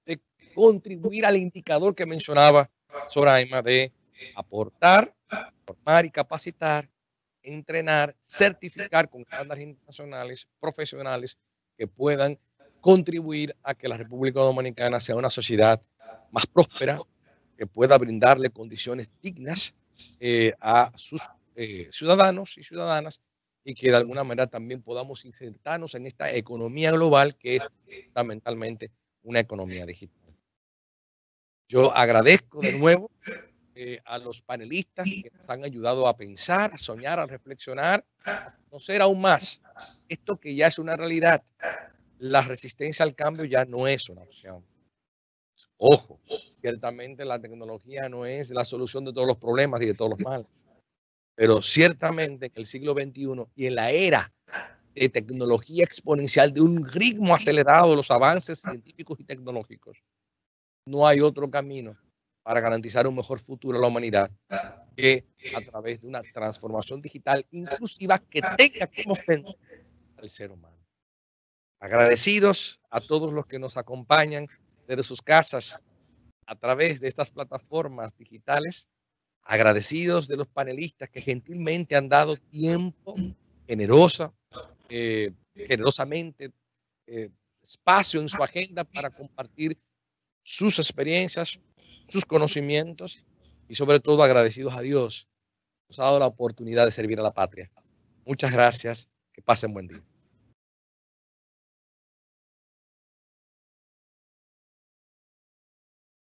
contribuir al indicador que mencionaba Soraima de aportar, formar y capacitar, entrenar, certificar con estándares internacionales, profesionales que puedan contribuir a que la República Dominicana sea una sociedad más próspera, que pueda brindarle condiciones dignas eh, a sus eh, ciudadanos y ciudadanas, y que de alguna manera también podamos insertarnos en esta economía global que es fundamentalmente una economía digital. Yo agradezco de nuevo eh, a los panelistas que nos han ayudado a pensar, a soñar, a reflexionar, a conocer aún más esto que ya es una realidad. La resistencia al cambio ya no es una opción. Ojo, ciertamente la tecnología no es la solución de todos los problemas y de todos los males, pero ciertamente en el siglo veintiuno y en la era de tecnología exponencial, de un ritmo acelerado de los avances científicos y tecnológicos, no hay otro camino para garantizar un mejor futuro a la humanidad que a través de una transformación digital inclusiva que tenga como frente al ser humano. Agradecidos a todos los que nos acompañan desde sus casas a través de estas plataformas digitales, agradecidos de los panelistas que gentilmente han dado tiempo generosa, eh, generosamente eh, espacio en su agenda para compartir sus experiencias, sus conocimientos y sobre todo agradecidos a Dios que nos ha dado la oportunidad de servir a la patria. Muchas gracias, que pasen buen día.